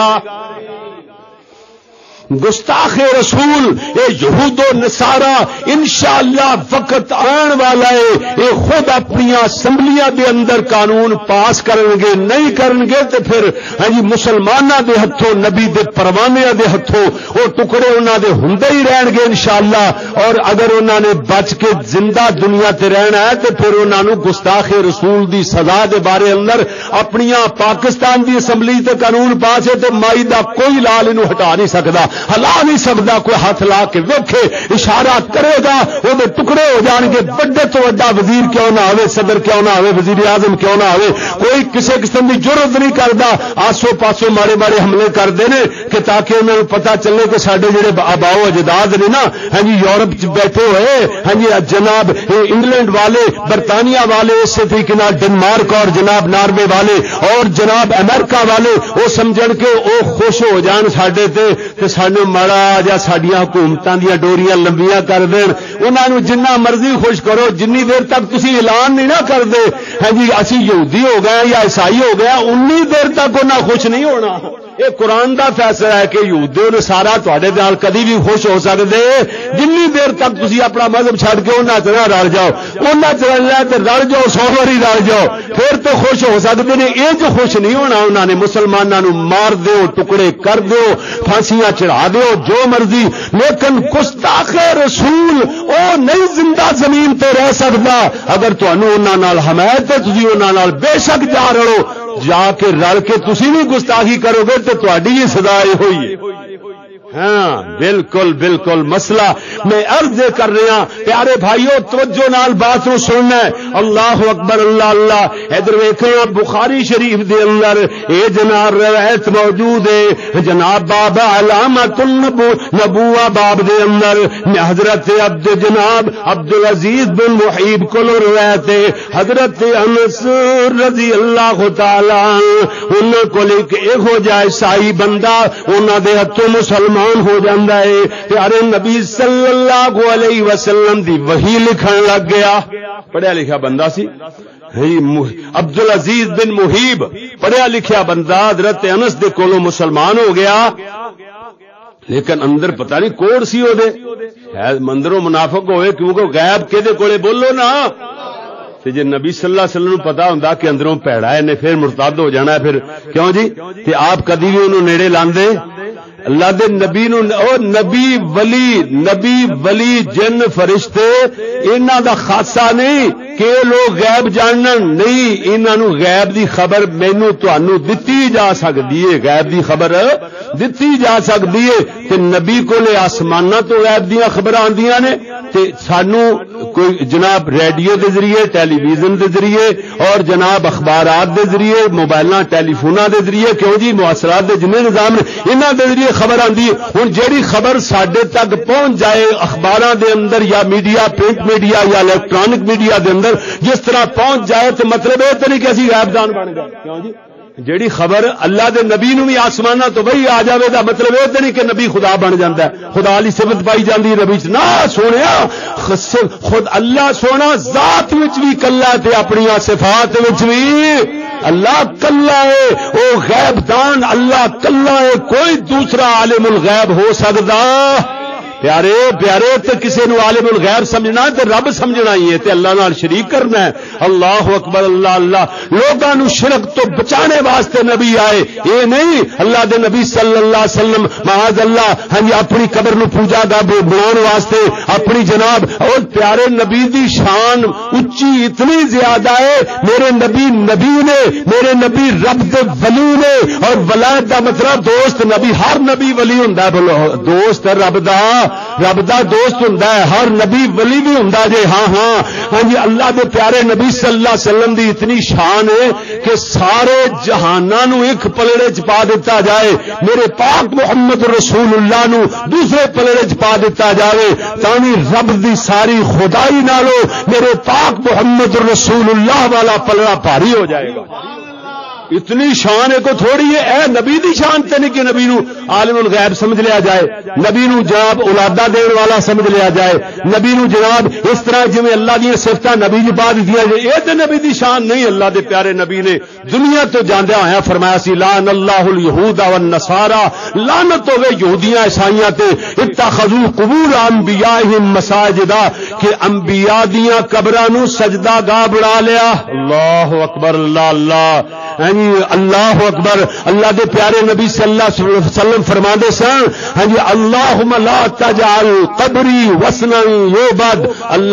گستاخ رسول اے یہود و نصارا انشاءاللہ وقت آن والا ہے اے خود اپنی اسمبلیاں دے اندر قانون پاس کرن گے نہیں کرن گے تے پھر ہاں جی مسلماناں دے ہتھوں نبی دے پروانیاں دے ہتھوں او ٹکڑے انہاں دے ہوندے ہی رہن گے انشاءاللہ اور اگر انہاں نے بچ کے زندہ دنیا تے رہنا ہے تے پھر انہاں نو گستاخ رسول دی سزا دے بارے اندر اپنی پاکستان دی اسمبلی تے قانون پاس ہے تے مائی دا کوئی لال اینو ہٹا نہیں سکدا ہلا نہیں سکتا کوئی ہاتھ لا کے ویکھے اشارہ کرے گا وہ ٹکڑے ہو جان گے بڑے تو بڑا وزیر کیوں نہ ہوئے صدر کیوں نہ ہوئے وزیر اعظم کیوں نہ ہوئے کوئی کسی قسم کی ضرورت نہیں کرتا آسو پاسو ماڑے ماڑے حملے کرتے ہیں کہ تاکہ انہوں نے پتا چلے کہ سارے جڑے آباؤ اجداد نے نا ہاں جی یورپ بیٹھے ہوئے ہاں جی جناب انگلینڈ والے برطانیہ والے اسی طریقے ڈنمارک اور جناب ناروے والے اور جناب امریکہ والے وہ سمجھ کے وہ خوش ہو جان ساڈے تے سانو ماڑا جا ساڈیاں حکومتاں دیاں ڈوریاں لمبیاں کر دین انہاں نو جنہ مرضی خوش کرو جنی دیر تک تسی اعلان نہیں نہ کر دے ہاں جی اسی یہودی ہو گئے یا عیسائی ہو گیا انی دیر تک انہاں خوش نہیں ہونا یہ قرآن دا فیصلہ ہے کہ یہودی نے سارا تواڈے نال کدی بھی خوش ہو سکدے جنی دیر تک تسی اپنا مذہب چھڈ کے انہاں چ نہ رل جاؤ انہاں چ رلنا تے رل جاؤ سو واری رل جاؤ پھر تو خوش ہو سکدے نے اے جو خوش نہیں ہونا انہاں نے مسلماناں نو مار دیو ٹکڑے کر دیو پھانسیاں چڑھا دیو جو مرضی لیکن گستاخ رسول او نہیں زندہ زمین تے رہ سکدا اگر تانوں انہاں نال حمایت ہے تسی انہاں نال بے شک جا رہو جا کے رل کے تسی بھی گستاخی کرو گے تو تہاڈی ہی سزا ہوئی ہے ہاں بالکل بالکل مسئلہ میں عرض کر رہا پیارے بھائیو توجہ نال بات نو سننا ہے اللہ اکبر اللہ اللہ ادھر ویکھنا بخاری شریف دے اندر اے جناب روایت موجود ہے جناب باب علامۃ النبوہ باب دے اندر حضرت عبد جناب عبد العزیز بن محیب کو روایت ہے حضرت انس رضی اللہ تعالی انہاں کو لے کے ایک ہو جائے عیسائی بندہ انہاں دے ہتھوں مسلمان ہو جاندہ ہے پیارے نبی صلی اللہ علیہ وسلم دی وحی لکھن لگ گیا پڑھیا لکھا بندہ سی عبد العزیز بن محیب پڑھیا لکھا بندہ حضرت انس دے کولوں مسلمان ہو گیا لیکن اندر پتہ نہیں کوڑ سی ہو دے شاید مندروں منافق ہوئے کیونکہ غیب کے دے کولے بولو نا جی نبی صلی اللہ علیہ وسلم پتا ہوں کہ اندروں پیڑا ہے نے پھر مرتد ہو جانا ہے پھر کیوں جی تے آپ کدی بھی انہوں نیڑے لاندے اللہ دے نبی نو او نبی ولی نبی ولی جن فرشتے انہاں دا خاصہ نہیں کہ لوگ غیب جانن نہیں انہاں نو غیب دی خبر مینوں تانوں دتی جا سکدی ہے غیب دی خبر دتی جا سکدی ہے تے نبی کولے آسماناں تو غیب دیاں خبراں آندیاں نے تے سانوں کوئی جناب ریڈیو دے ذریعے ٹیلی ویژن دے ذریعے اور جناب اخبارات دے ذریعے موبائلاں ٹیلی فوناں دے ذریعے کیوں جی مواصلات دے جنے نظام انہاں دے ذریعے خبر آندی ہے ہن جیڑی خبر ساڈے تک پہنچ جائے اخباراں دے اندر یا میڈیا پرنٹ میڈیا یا الیکٹرانک میڈیا دے اندر جس طرح پہنچ جائے تو مطلب یہ تو نہیں کہ اسی غیب دان بن گئے کیوں جی جیڑی خبر اللہ دے نبی نو بھی آسمانہ تو وہی آ جاوے دا مطلب یہ تو نہیں کہ نبی خدا بن جاندا ہے خدا والی صفت پائی جاندی ہے نبی نہ سونیا خود اللہ سونا ذات وچ بھی کلا تے اپنی صفات وچ بھی اللہ کلا ہے او غیب دان اللہ کلا ہے کوئی دوسرا عالم الغیب ہو سکدا پیارے پیارے تے کسے نو عالم الغیب سمجھنا تے رب سمجھنا ہی ہے تے اللہ نال شریک کرنا ہے اللہ اکبر اللہ اللہ لوگاں نو شرک تو بچانے واسطے نبی آئے اے نہیں اللہ دے نبی صلی اللہ علیہ وسلم معاذ اللہ ہاں جی اپنی قبر نو پوجا گاہ بناون واسطے اپنی جناب اور پیارے نبی دی شان اونچی اتنی زیادہ ہے میرے نبی نبی نے میرے نبی رب دے ولی نے اور ولایت دا مطلب دوست نبی ہر نبی ولی ہوندا ہے دوست رب دا رب دا دوست ہوندا ہے ہر نبی ولی بھی ہوندا جے ہاں ہاں ہاں جی اللہ دے پیارے نبی صلی اللہ علیہ وسلم دی اتنی شان ہے کہ سارے جہاناں نو ایک پلڑے چ پا دیتا جائے میرے پاک محمد رسول اللہ نو دوسرے پلڑے چ پا دیتا جائے تاں رب دی ساری خدائی نالو میرے پاک محمد رسول اللہ والا پلڑا بھاری ہو جائے گا اتنی شان ہے کو تھوڑی ہے اے نبی دی شان تے نہیں کہ نبی نو عالم الغیب سمجھ لیا جائے نبی نو جناب اولادہ دین والا سمجھ لیا جائے نبی نو جناب اس طرح جویں اللہ دی صفتاں نبی دی بات دیا جائے اے تے نبی دی شان نہیں اللہ دے پیارے نبی نے دنیا تو جاندیا ہویا فرمایا سی لعن اللہ اليہود والنصارى لعنت ہوے یہودیاں عیسائیاں تے اتخذوا قبور انبیائہم مساجدا کہ انبیاء دیاں قبراں نو سجدہ گاہ بنا لیا اللہ اکبر اللہ اللہ اللہ اکبر اللہ دے پیارے نبی صلی اللہ علیہ وسلم فرماندے سن ہاں جی اللہم لا تجعل قبری وثنا یعبد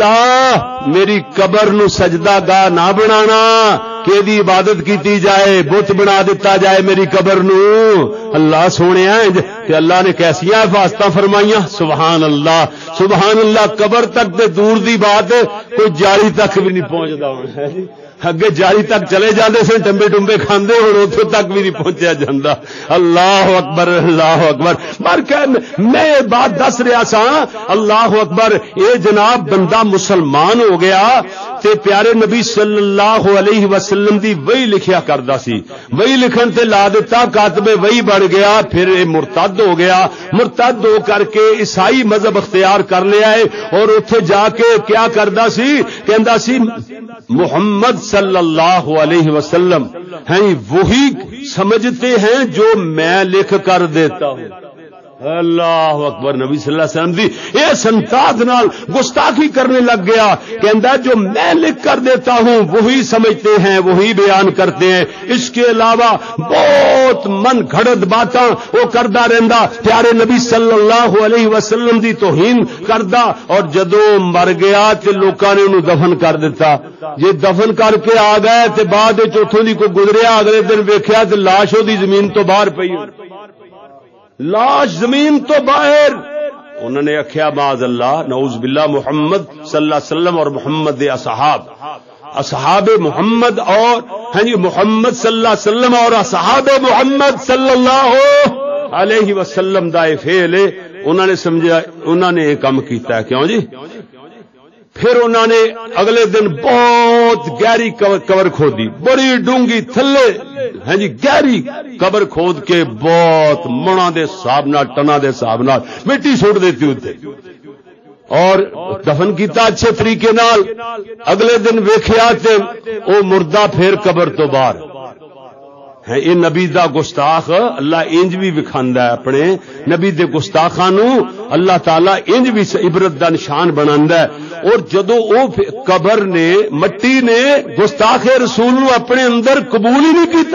اللہ میری قبر نو سجدہ گاہ نہ بنانا کہ دی عبادت کیتی جائے بت بنا دیتا جائے میری قبر نو اللہ سونے کہ اللہ نے کیسیاں حفاظتاں فرمائیاں سبحان اللہ سبحان اللہ قبر تک تے دور دی بات کوئی جاری تک بھی نہیں پہنچدا ہونا ہے اگے جاری تک چلے جاندے سن ٹمبے ٹمبے کھاندے ہن اوتھے تک بھی نہیں پہنچیا جاندا اللہ اکبر اللہ اکبر پر کہ میں یہ بات دس رہا سا اللہ اکبر اے جناب بندہ مسلمان ہو گیا تے پیارے نبی صلی اللہ علیہ وسلم دی وہی لکھیا کردا سی وہی لکھن تے لا دیتا کاتب وہی بن گیا پھر اے مرتد ہو گیا مرتد ہو کر کے عیسائی مذہب اختیار کر لیا ہے اور اوتھے جا کے کیا کردا سی کہندا سی محمد صلی اللہ علیہ وسلم ہیں وہی سمجھتے ہیں جو میں لکھ کر دیتا ہوں. اللہ اکبر. نبی صلی اللہ علیہ وسلم دی اے سنتاج نال گستاخی کرنے لگ گیا. کہندا جو میں لکھ کر دیتا ہوں وہی سمجھتے ہیں, وہی بیان کرتے ہیں. اس کے علاوہ بہت من گھڑت باتاں وہ کردا رہندا. پیارے نبی صلی اللہ علیہ وسلم دی توہین کردا, اور جدوں مر گیا تے لوکاں نے انہوں دفن کر دیتا. یہ دفن کر کے آ گئے تے بعد وچ اوتھوں دی کوئی گزریا, اگلے دن ویکھیا تے لاش دی زمین تو باہر پئی, لاش زمین تو باہر. انہوں نے آخیا معاذ اللہ, نعوذ باللہ, محمد صلی اللہ علیہ وسلم اور محمد دے اصحاب, اصحاب محمد اور ہاں جی محمد صلی اللہ علیہ وسلم اور اصحاب محمد صلی اللہ علیہ وسلم دا فعل ہے. انہوں نے سمجھا, انہوں نے یہ کام کیتا ہے. کیوں جی؟ پھر انہوں نے اگلے دن بہت گہری قبر کھودی, بڑی ڈونگی تھلے ہاں جی گہری قبر کھود کے بہت منا دے حساب نال ٹنا دے حساب نال مٹی سٹ دیتی اتنے, اور دفن کیتا اچھے طریقے نال. اگلے دن ویکھیا تے او مردہ پھر قبر تو باہر ہے. یہ نبی دا گستاخ اللہ انج بھی وکھاندا ہے اپنے نبی دے گستاخاں نو اللہ تعالی انج بھی عبرت دا نشان بناندا ہے. اور جدو او قبر نے مٹی نے گستاخ رسول نو اپنے اندر قبول ہی نہیں کیتا.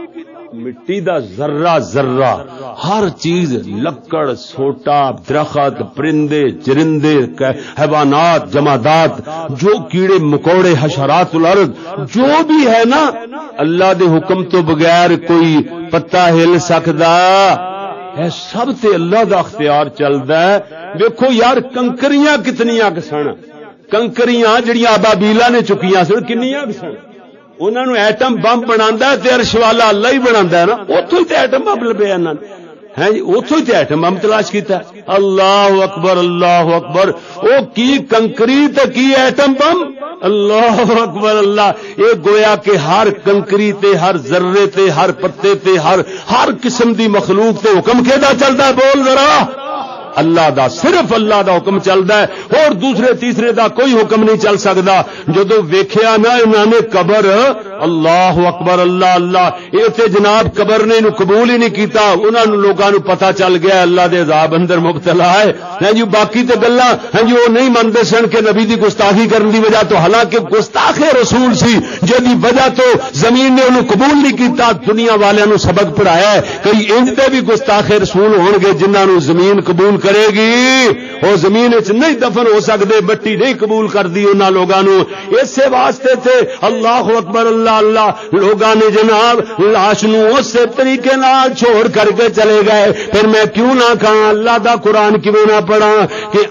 مٹی دا ذرہ ذرہ ہر چیز, لکڑ, سوٹا, درخت, پرندے, چرندے, حیوانات, جمادات, جو کیڑے مکوڑے, حشرات الارض, جو بھی ہے نا, اللہ دے حکم تو بغیر کوئی پتا ہل سکدا ہے؟ سب تے اللہ دا اختیار چلدا ہے. دیکھو یار کنکریاں کتنیاں کسن, کنکریاں جڑیاں ابابیلا نے چکیاں سن کنیاں کسن. انہوں نے ایٹم بم بنانا تے عرش والا اللہ ہی بنانا ہے نا, اتوں ہی تے ایٹم بم لبے انہوں نے ہے جی, اتوں ہی تے ایٹم بم تلاش کیتا. اللہ اکبر اللہ اکبر. او کی کنکری تے کی ایٹم بم, اللہ اکبر اللہ. یہ گویا کہ ہر کنکری تے, ہر ذرے تے, ہر پتے تے, ہر ہر قسم دی مخلوق تے حکم کیدا چلدا ہے؟ بول ذرا. اللہ دا, صرف اللہ دا حکم چلدا ہے, اور دوسرے تیسرے دا کوئی حکم نہیں چل سکدا. جدو ویکھیا نا انہاں نے قبر, اللہ اکبر اللہ اللہ, یہ تے جناب قبر نے انہوں قبول ہی نہیں کیتا. انہاں نوں لوکاں نوں پتہ چل گیا اللہ دے عذاب اندر مبتلا ہے. ہاں جی باقی تے گلاں ہاں جی وہ نہیں مندے سن کہ نبی دی گستاخی کرن دی وجہ تو, حالانکہ گستاخ رسول سی جدی وجہ تو زمین نے انہوں قبول نہیں کیتا. دنیا والےاں نوں سبق پڑھایا ہے, کئی انج دے بھی گستاخ رسول ہون گے جنہاں نوں زمین قبول کرے گی, وہ زمین وچ نہیں دفن ہو سکتے, مٹی نہیں قبول کر دی انہاں لوگاں نوں. اسی واسطے تے اللہ اکبر اللہ اللہ, لوگاں نے جناب لاش نوں اسی طریقے نال چھوڑ کر کے چلے گئے. پھر میں کیوں نہ کہاں اللہ دا قرآن کیوں نہ پڑھاں کہ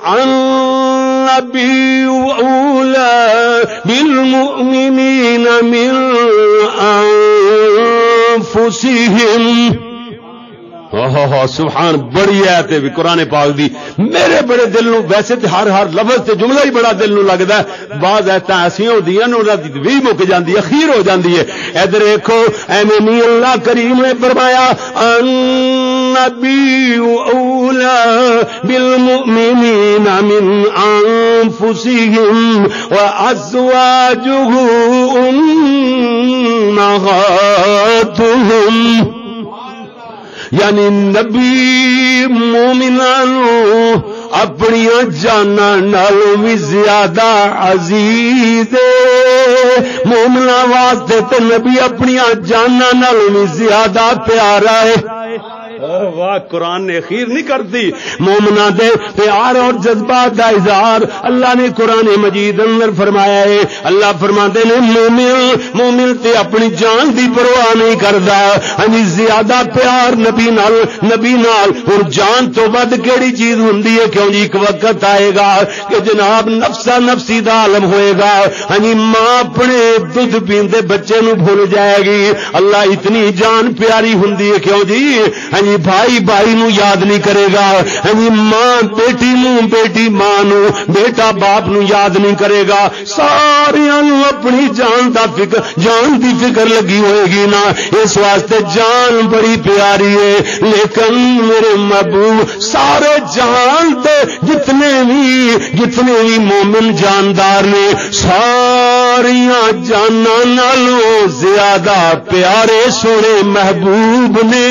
النبی اولی بالمؤمنین من انفسہم. سبحان, بڑی آیت ہے قرآن پاک دی. میرے بڑے دل نو, ویسے تے ہر ہر لفظ تے جملہ ہی بڑا دل نو لگدا ہے, بعض ایتاں ایسیاں ہوندیاں نے انہاں دی وی مک جاندی ہے, اخیر ہو جاندی ہے. ادھر دیکھو ایویں نہیں, اللہ کریم نے فرمایا النبی اولی بالمؤمنین من انفسہم وازواجہ امہاتہم. یعنی نبی مومنانو اپنی جاناں نالوں بھی زیادہ عزیز ہے. مومنا واسطے تے نبی اپنی جاناں نالوں بھی زیادہ پیارا ہے. واہ, قرآن نے اخیر نہیں کرتی. مومنا دے پیار اور جذبات دا اظہار اللہ نے قرآن مجید اندر فرمایا ہے. اللہ فرماتے نے مومن مومن تے اپنی جان دی پرواہ نہیں کردا. ہاں جی زیادہ پیار نبی نال, نبی نال. اور جان تو ود کیڑی چیز ہوندی ہے؟ کیوں جی ایک وقت آئے گا کہ جناب نفسا نفسی دا عالم ہوئے گا. ہاں جی ماں اپنے دودھ پیندے بچے نو بھول جائے گی. اللہ اتنی جان پیاری ہوندی ہے. کیوں جی ہاں جی بھائی بھائی نو یاد نہیں کرے گا. ہاں جی ماں بیٹی نو, بیٹی ماں نو, بیٹا باپ نو یاد نہیں کرے گا. ساریاں نو اپنی جان دا فکر, جان دی فکر لگی ہوئے گی نا. اس واسطے جان بڑی پیاری ہے. لیکن میرے محبوب سارے جان تے جتنے بھی جتنے بھی مومن جاندار نے, سارے ساریاں جاناں نالوں زیادہ پیارے سونے محبوب نے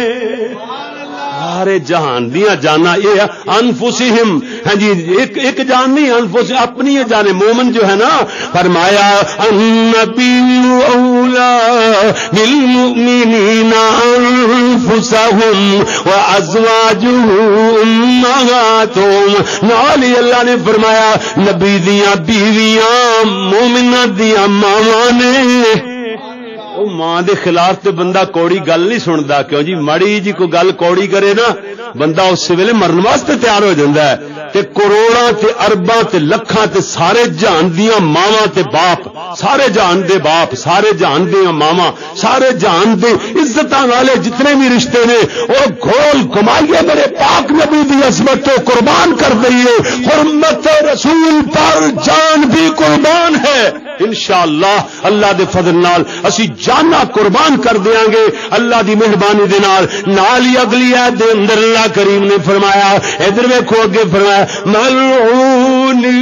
سارے جہان دیاں جانا یہ انفسہم ہاں جی ایک ایک جان نہیں انفس اپنی یہ جانے مومن جو ہے نا فرمایا النبی اولا بالمؤمنین انفسہم وازواجہ امہاتہم نالی اللہ نے فرمایا نبی دیاں بیویاں مومنہ دیاں ماواں نے ماں دے خلاف تے بندہ کوڑی گل نہیں سندا کیوں جی ماڑی جی کوئی گل کوڑی کرے نا بندہ اس ویلے مرن واسطے تیار ہو جاندا ہے تے کروڑاں تے ارباں تے لکھاں تے سارے جہان دیاں ماواں تے باپ سارے جہان دے باپ سارے جہان دیاں ماواں سارے جہان دے عزتاں والے جتنے بھی رشتے نے او گھول کمائیے میرے پاک نبی دی عظمت کو قربان کر دئیے حرمت رسول پر جان بھی قربان ہے انشاءاللہ اللہ دے فضل نال اسی جانا قربان کر دیاں گے اللہ دی مہربانی دے نال نال ہی اگلی آیت دے اندر اللہ کریم نے فرمایا ادھر ویکھو اگے فرمایا ملعونین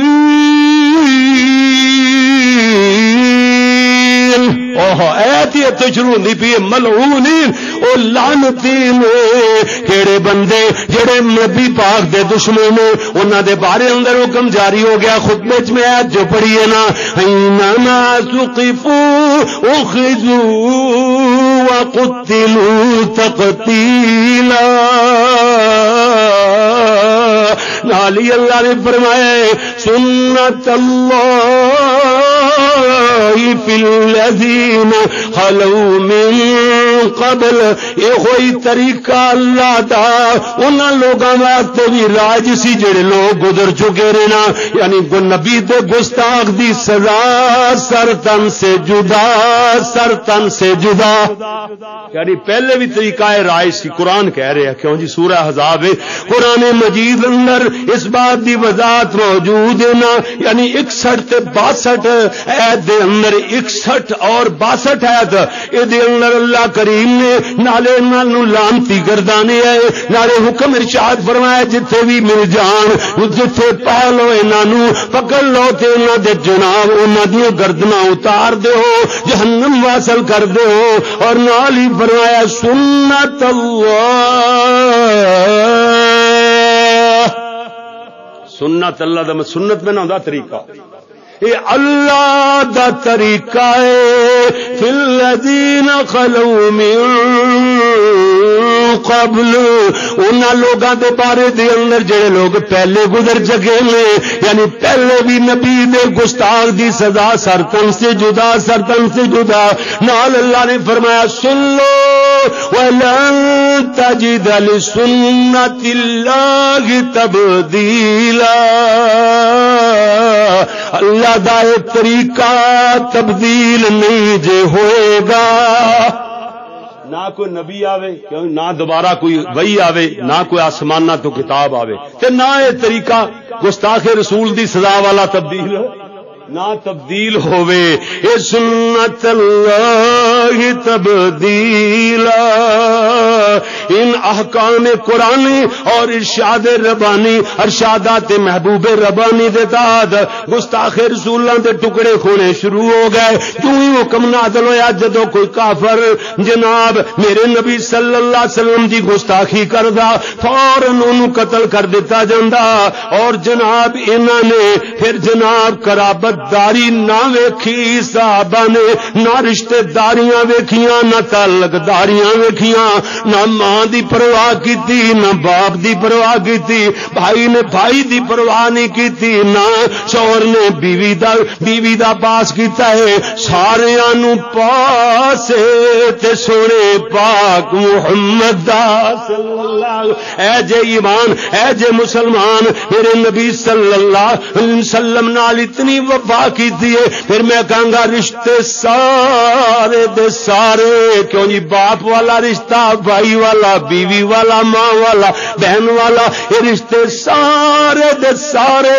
اوہ ایت ہی تو شروع ہوندی پئی ملعونین او لعنتی نے کیڑے بندے جڑے نبی پاک دے دشمن نے انہاں دے بارے اندر حکم جاری ہو گیا خطبے وچ میں ایت جو پڑھی ہے نا اینما سقفوا اخذوا وقتلوا تقتیلا نالی اللہ نے فرمایا سنت اللہ فی الذین خلو من قبل یہ ہوئی طریقہ اللہ دا انہاں لوگاں واسطے بھی راج سی جڑے لوگ گزر چکے رہنا یعنی نبی دے گستاخ دی سزا سر تن سے جدا سر تن سے جدا یعنی پہلے بھی طریقہ راج سی قرآن کہہ رہے ہیں کیوں جی سورہ احزاب قرآن مجید اندر اس بات دی وضاحت موجود ہے نا یعنی اکسٹھ تے باسٹھ ایت دے اندر اکسٹھ اور باسٹھ ایت اے دے اندر اللہ کریم نے نالے نالوں لعنتی گردانے ہے نالے حکم ارشاد فرمایا جتھے بھی مل جان جتھے پا لو انہاں نو پکڑ لو تے انہاں دے جناب انہاں دی گردناں اتار دیو جہنم واصل کر دیو اور نال ہی فرمایا سنت اللہ سنت اللہ دا سنت میں نہ ہوندا طریقہ اے اللہ دا طریقہ ہے فی الذین خلو من قبل انہاں لوگاں دے بارے دے اندر جڑے لوگ پہلے گزر چکے نے یعنی پہلے بھی نبی دے گستاخ دی سزا سرتن سے جدا سرتن سے جدا نال اللہ نے فرمایا سن لو ولن تجد لسنت اللہ تبدیلا اللہ دا ایک طریقہ تبدیل نہیں جے ہوئے گا نہ کوئی نبی آوے نہ دوبارہ کوئی وحی آوے نہ کوئی آسمانہ تو کتاب آوے تے نہ یہ طریقہ گستاخ رسول دی سزا والا تبدیل نہ تبدیل ہوئے اے سنت اللہ تبدیلا ان احکام قرآنی اور ارشاد ربانی ارشادات محبوب ربانی دے تحت گستاخ رسولاں دے ٹکڑے کھونے شروع ہو گئے کیوں ہی حکم نازل ہویا جدو کوئی کافر جناب میرے نبی صلی اللہ علیہ وسلم دی گستاخی کردا فوراً انہوں قتل کر دیتا جاندا اور جناب انہاں نے پھر جناب قرابت داری نہ ویکھی صحابہ نے نہ رشتہ داریاں ویکھیاں نہ تعلق داریاں ویکھیاں نہ ماں دی پرواہ کیتی نہ باپ دی پرواہ کیتی بھائی نے بھائی دی پرواہ نہیں کیتی نہ شوہر نے بیوی دا بیوی دا پاس کیتا ہے ساریاں نو پاسے تے سونے پاک محمد دا صلی اللہ اے جے ایمان اے جے مسلمان میرے نبی صلی اللہ علیہ وسلم نال اتنی وفا کی دیے پھر میں کہوں گا رشتے سارے دے سارے کیوں جی باپ والا رشتہ بھائی والا بیوی والا ماں والا بہن والا یہ رشتے سارے دے سارے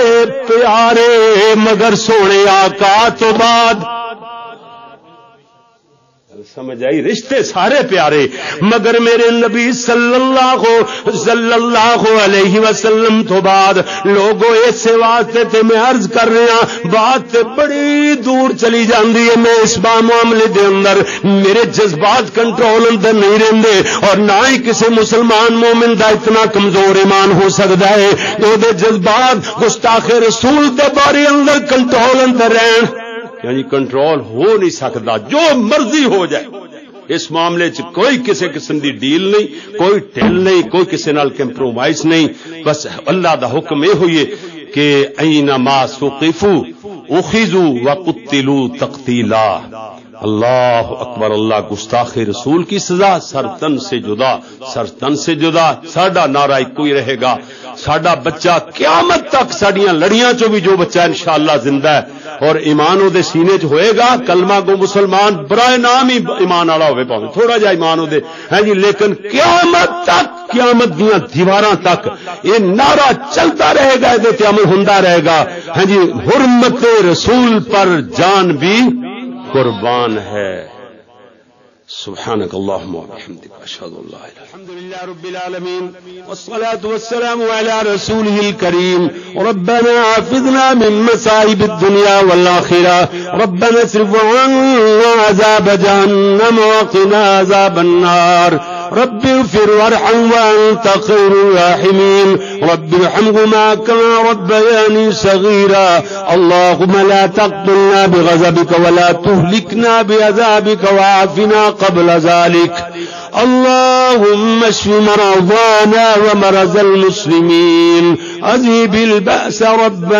پیارے مگر سونے آقا تو بعد سمجھ آئی؟ رشتے سارے پیارے، مگر میرے نبی صلی اللہ صلی اللہ علیہ وسلم تو بعد لوگوں اسے واسطے تے میں عرض کر رہا بات تے بڑی دور چلی جاندی ہے۔ میں اس با معاملے دے اندر میرے جذبات کنٹرول اندر نہیں رہندے، اور نہ ہی کسی مسلمان مومن دا اتنا کمزور ایمان ہو سکتا ہے کہ دے جذبات گستاخ رسول دے بارے اندر کنٹرول اندر رہن، یعنی کنٹرول ہو نہیں سکتا، جو مرضی ہو جائے۔ اس معاملے چ کوئی کسی قسم دی ڈیل نہیں، کوئی ٹل نہیں، کوئی کسی نال کمپرومائز نہیں، بس اللہ دا حکم یہ ہوئی کہ اینما ثقفوا اخذوا وقتلوا تقتیلا۔ اللہ اکبر، اللہ گستاخ رسول کی سزا سر تن سے جدا، سر تن سے جدا۔ ساڈا نعرہ کوئی رہے گا، ساڈا بچہ قیامت تک ساڈیاں لڑیاں چو بھی جو بچہ انشاءاللہ زندہ ہے اور ایمان دے سینے چ ہوئے گا، کلمہ گو مسلمان برائے نام ہی ایمان والا ہوئے پاوے تھوڑا جا ایمان دے ہے جی، لیکن قیامت تک، قیامت دیاں دیواراں تک یہ نعرہ چلتا رہے گا، یہ تے عمل ہوندا رہے گا۔ ہاں جی، حرمت رسول پر جان بھی قربان ہے۔ سبحانك اللهم وبحمدك اشهد ان لا اله الا انت۔ الحمد لله رب العالمين والصلاه والسلام على رسوله الكريم۔ ربنا حفظنا من مصائب الدنيا والاخره، ربنا اصرف عنا عذاب جهنم وقنا عذاب النار، رب اغفر وارحم وانت خير الراحمين، رب ارحمهما كما ربياني صغيرا، اللهم لا تقتلنا بغضبك ولا تهلكنا بعذابك وعافنا قبل ذلك، اللهم اشف مرضانا ومرض المسلمين، اذهب البأس رب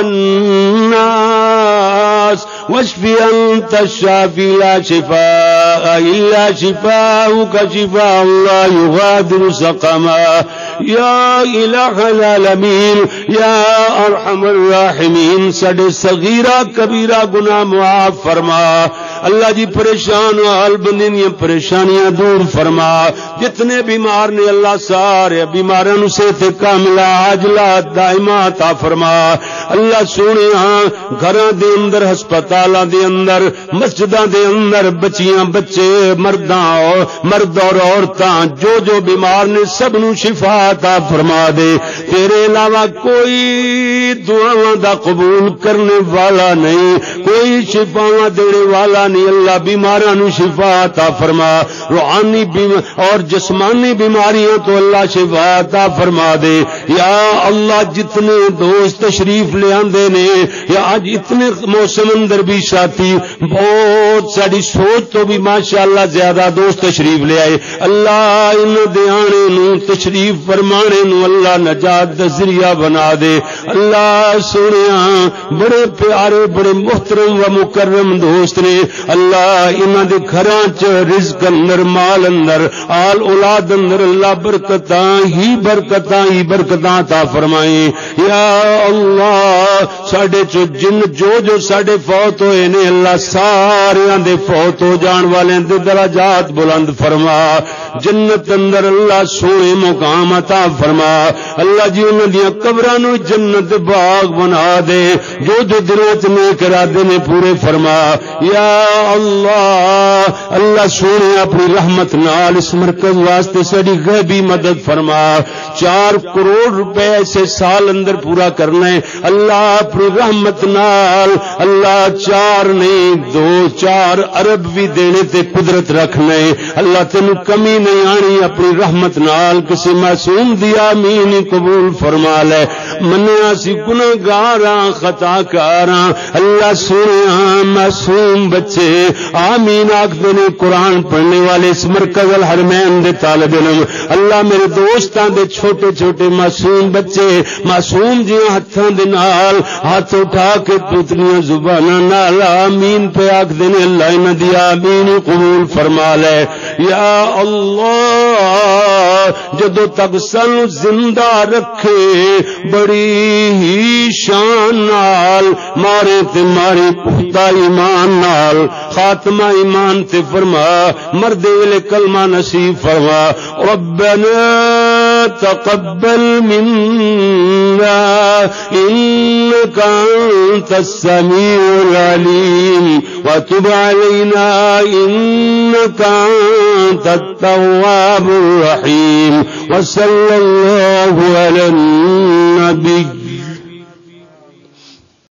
الناس، واشف انت الشافي لا شفاء الا شفاؤك شفاء لا يغادر سقما، یا الہ العالمین یا ارحم الراحمین، سڈے صغیرہ کبیرہ گناہ معاف فرما، اللہ جی پریشان حال بندے دیاں پریشانیاں دور فرما، جتنے بیمار نے اللہ سارے بیماراں نوں صحت کاملہ عاجلہ دائمہ عطا فرما، اللہ سونے ہاں گھراں دے اندر، ہسپتالاں دے اندر، مسجداں دے اندر بچیاں بچے مرداں اور مرد اور عورتاں جو جو بیمار نے سب نوں شفا عطا فرما دے، تیرے علاوہ کوئی دعاواں دا قبول کرنے والا نہیں، کوئی شفاواں دینے والا نہیں، اللہ بیماراں نوں شفا عطا فرما، روحانی اور جسمانی بیماریاں تو اللہ شفا عطا فرما دے، یا اللہ جتنے دوست تشریف لے آندے نے، یا آج اتنے موسم اندر بھی ساتھی بہت ساری سوچ تو بھی ماشاءاللہ زیادہ دوست تشریف لے آئے، اللہ ان دیانے نوں تشریف فرمانے نو اللہ نجات دا ذریعہ بنا دے، اللہ سونیاں بڑے پیارے بڑے محترم و مکرم دوست نے، اللہ انہاں دے گھراں چ رزق اندر، مال اندر، آل اولاد اندر اللہ برکتاں ہی برکتاں ہی برکتاں عطا فرمائیں، یا اللہ ساڈے چ جن جو جو ساڈے فوت ہوئے نے اللہ سارے دے فوت ہو جان والے دے درجات بلند فرما، جنت اندر اللہ سونے مقام عطا فرما، اللہ جی انہاں دیاں قبراں نوں جنت باغ بنا دے، جو جو دلوں وچ نیک ارادے نے پورے فرما، یا اللہ اللہ سونے اپنی رحمت نال اس مرکز واسطے ساری غیبی مدد فرما، چار کروڑ روپے ایسے سال اندر پورا کرنا ہے اللہ اپنی رحمت نال، اللہ چار نہیں دو چار ارب بھی دینے تے قدرت رکھنا ہے اللہ، تینوں کمی نہیں آنی، اپنی رحمت نال کسی معصوم دی آمین قبول فرما لے، منیا سی گناہگاراں خطا کاراں اللہ سنیا معصوم بچے آمین آکھدے نے، قرآن پڑھنے والے اس مرکز الحرمین دے طالب علم اللہ میرے دوستاں دے چھوٹے چھوٹے معصوم بچے معصوم جیاں ہتھاں دے نال ہاتھ اٹھا کے پتلیاں زباناں نال آمین پہ آکھدے نے، اللہ انہاں دی آمین قبول فرما لے، یا اللہ جدو تک سن زندہ رکھے بڑی ہی شان نال مارے تے ماری پختہ ایمان نال خاتمہ ایمان تے فرما، مرد ویلے کلمہ نصیب فرما، ربنا تقبل منا إنك أنت السميع العليم وتب علينا إنك أنت التواب الرحيم وصلى الله على النبي